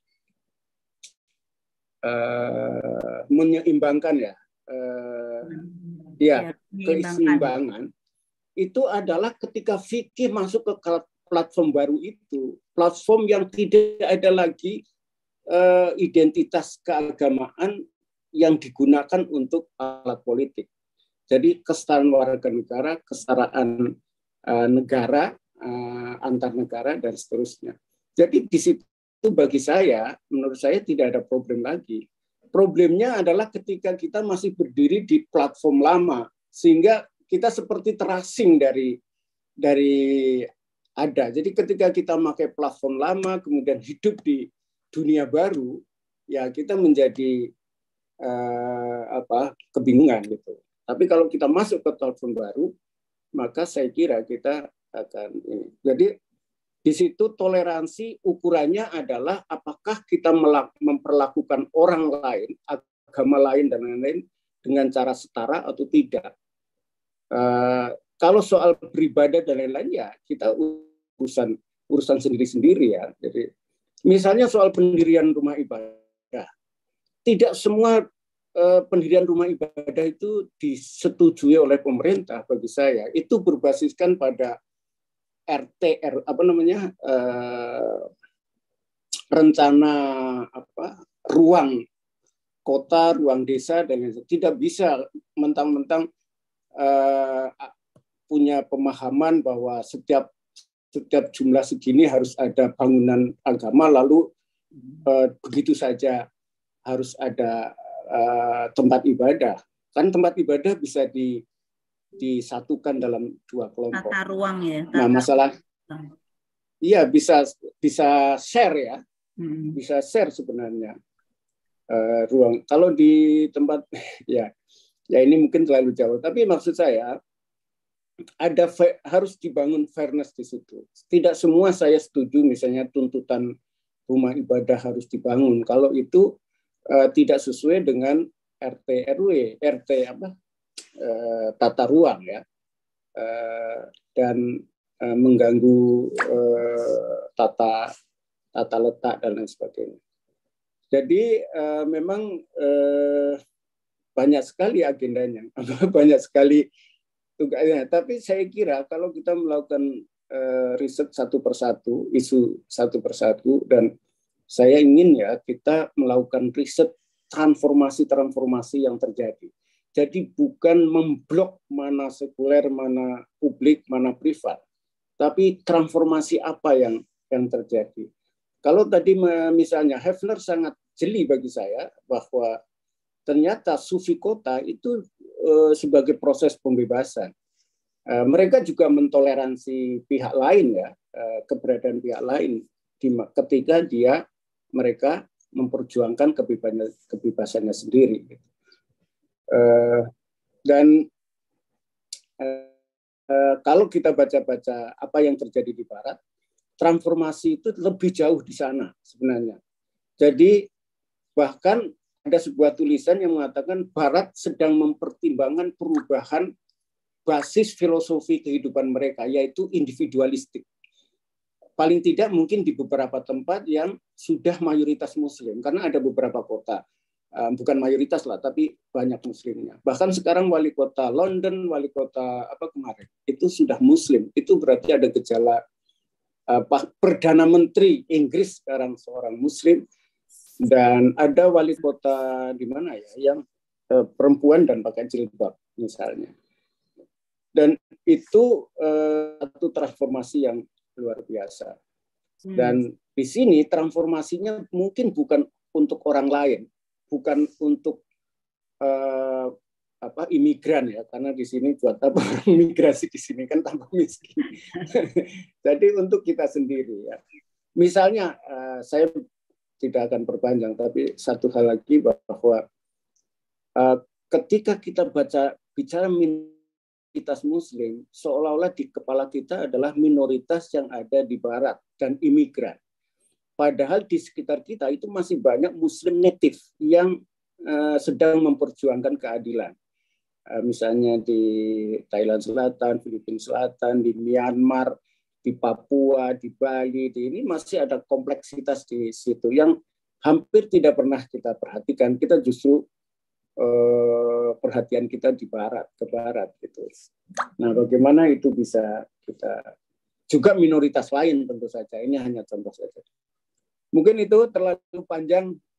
uh, menyeimbangkan ya, uh, ya, ya keseimbangan itu adalah ketika fikih masuk ke platform baru itu, platform yang tidak ada lagi uh, identitas keagamaan yang digunakan untuk alat politik. Jadi kesetaraan warga negara, kesetaraan uh, negara, uh, antar negara, dan seterusnya. Jadi di situ bagi saya, menurut saya tidak ada problem lagi. Problemnya adalah ketika kita masih berdiri di platform lama, sehingga kita seperti terasing dari dari ada. Jadi ketika kita pakai platform lama, kemudian hidup di dunia baru, ya kita menjadi uh, apa kebingungan gitu. Tapi kalau kita masuk ke platform baru, maka saya kira kita akan ini. Jadi di situ toleransi ukurannya adalah apakah kita memperlakukan orang lain, agama lain dan lain-lain dengan cara setara atau tidak. Uh, kalau soal beribadah dan lain-lain ya kita urusan urusan sendiri-sendiri ya. Jadi misalnya soal pendirian rumah ibadah, tidak semua uh, pendirian rumah ibadah itu disetujui oleh pemerintah. Bagi saya itu berbasiskan pada R T R apa namanya uh, rencana apa ruang kota, ruang desa dan lain-lain. Tidak bisa mentang-mentang Uh, punya pemahaman bahwa setiap setiap jumlah segini harus ada bangunan agama, lalu uh, begitu saja harus ada uh, tempat ibadah. Kan tempat ibadah bisa di, disatukan dalam dua kelompok. Tata ruang ya. Tata nah masalah, iya bisa bisa share ya, hmm. bisa share sebenarnya uh, ruang. Kalau di tempat ya. Ya ini mungkin terlalu jauh, tapi maksud saya ada harus dibangun fairness di situ. Tidak semua saya setuju misalnya tuntutan rumah ibadah harus dibangun. Kalau itu uh, tidak sesuai dengan R T R W, R T apa uh, tata ruang ya, uh, dan uh, mengganggu uh, tata tata letak dan lain sebagainya. Jadi uh, memang uh, banyak sekali agendanya, banyak sekali tugasnya. Tapi saya kira kalau kita melakukan uh, riset satu persatu, isu satu persatu, dan saya ingin ya kita melakukan riset transformasi-transformasi yang terjadi. Jadi bukan memblok mana sekuler, mana publik, mana privat, tapi transformasi apa yang yang terjadi. Kalau tadi misalnya Hefner sangat jeli bagi saya bahwa ternyata sufi kota itu uh, sebagai proses pembebasan. Uh, mereka juga mentoleransi pihak lain ya, uh, keberadaan pihak lain di, ketika dia mereka memperjuangkan kebebasannya, kebebasannya sendiri. Uh, dan uh, uh, kalau kita baca-baca apa yang terjadi di Barat, transformasi itu lebih jauh di sana sebenarnya. Jadi bahkan ada sebuah tulisan yang mengatakan Barat sedang mempertimbangkan perubahan basis filosofi kehidupan mereka, yaitu individualistik. Paling tidak mungkin di beberapa tempat yang sudah mayoritas Muslim, karena ada beberapa kota, bukan mayoritas lah, tapi banyak Muslimnya. Bahkan sekarang wali kota London, wali kota apa kemarin, itu sudah Muslim. Itu berarti ada gejala apa, Perdana Menteri Inggris sekarang seorang Muslim, dan ada wali kota di mana ya yang eh, perempuan dan pakai jilbab misalnya. Dan itu eh, satu transformasi yang luar biasa. Dan di sini transformasinya mungkin bukan untuk orang lain, bukan untuk eh, apa imigran ya, karena di sini buat apa migrasi di sini kan tambah miskin. Jadi untuk kita sendiri ya. Misalnya eh, saya tidak akan perpanjang, tapi satu hal lagi bahwa uh, ketika kita baca bicara minoritas Muslim, seolah-olah di kepala kita adalah minoritas yang ada di Barat dan imigran. Padahal di sekitar kita itu masih banyak Muslim native yang uh, sedang memperjuangkan keadilan. Uh, misalnya di Thailand Selatan, Filipina Selatan, di Myanmar, di Papua, di Bali, di ini masih ada kompleksitas di situ yang hampir tidak pernah kita perhatikan. Kita justru eh, perhatian kita di barat, ke barat gitu. Nah, bagaimana itu bisa kita juga minoritas lain tentu saja. Ini hanya contoh saja. Mungkin itu terlalu panjang,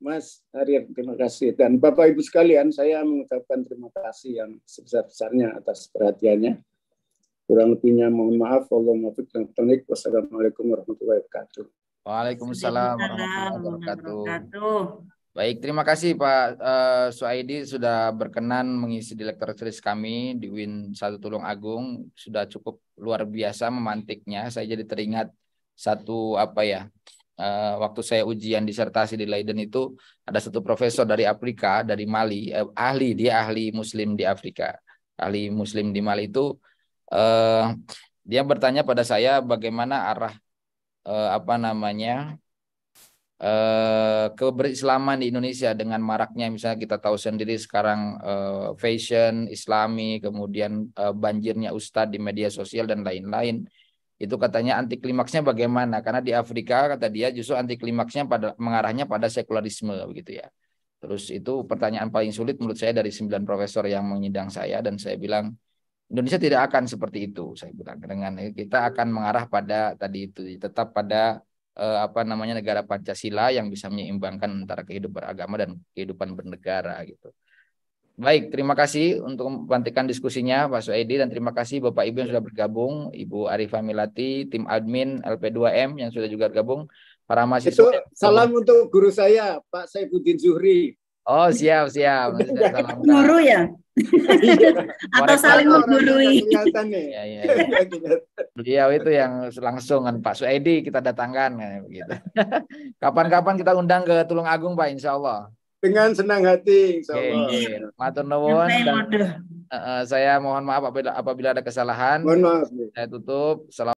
Mas Harir, terima kasih. Dan Bapak Ibu sekalian, saya mengucapkan terima kasih yang sebesar-besarnya atas perhatiannya. Kurang lebihnya mohon maaf. Wassalamualaikum warahmatullahi wabarakatuh. Waalaikumsalam Waalaikumsalam warahmatullahi wabarakatuh. wabarakatuh. Baik, terima kasih Pak uh, Suaidi sudah berkenan mengisi di lektoris kami di U I N satu Tulungagung. Sudah cukup luar biasa memantiknya. Saya jadi teringat satu apa ya, uh, waktu saya ujian disertasi di Leiden itu ada satu profesor dari Afrika, dari Mali, uh, ahli, dia ahli Muslim di Afrika, ahli Muslim di Mali itu, uh, dia bertanya pada saya bagaimana arah uh, apa namanya, Uh, keberislaman di Indonesia dengan maraknya, misalnya kita tahu sendiri sekarang uh, fashion Islami, kemudian uh, banjirnya ustadz di media sosial dan lain-lain. Itu katanya anti klimaksnya bagaimana? Karena di Afrika kata dia justru anti klimaksnya pada mengarahnya pada sekularisme begitu ya. Terus itu pertanyaan paling sulit menurut saya dari sembilan profesor yang menyidang saya, dan saya bilang Indonesia tidak akan seperti itu. Saya bilang dengan kita akan mengarah pada tadi itu, tetap pada Eh, apa namanya negara Pancasila yang bisa menyeimbangkan antara kehidupan beragama dan kehidupan bernegara gitu. Baik, terima kasih untuk membantikan diskusinya Pak Suaidi, dan terima kasih Bapak Ibu yang sudah bergabung, Ibu Arifah Milati, tim admin L P dua M yang sudah juga bergabung, para mahasiswa. Itu salam untuk guru saya Pak Saifuddin Zuhri. Oh siap siap. Salam guru ya? Atau saling menggurui? Ya, ya, ya. Beliau itu yang langsung kan Pak Suaidi kita datangkan begitu. Kapan-kapan kita undang ke Tulungagung Pak, Insya Allah. Dengan senang hati, Insya Allah. Okay. Matur nuwun, dan uh, saya mohon maaf apabila, apabila ada kesalahan. Mohon maaf. Saya tutup. Salam.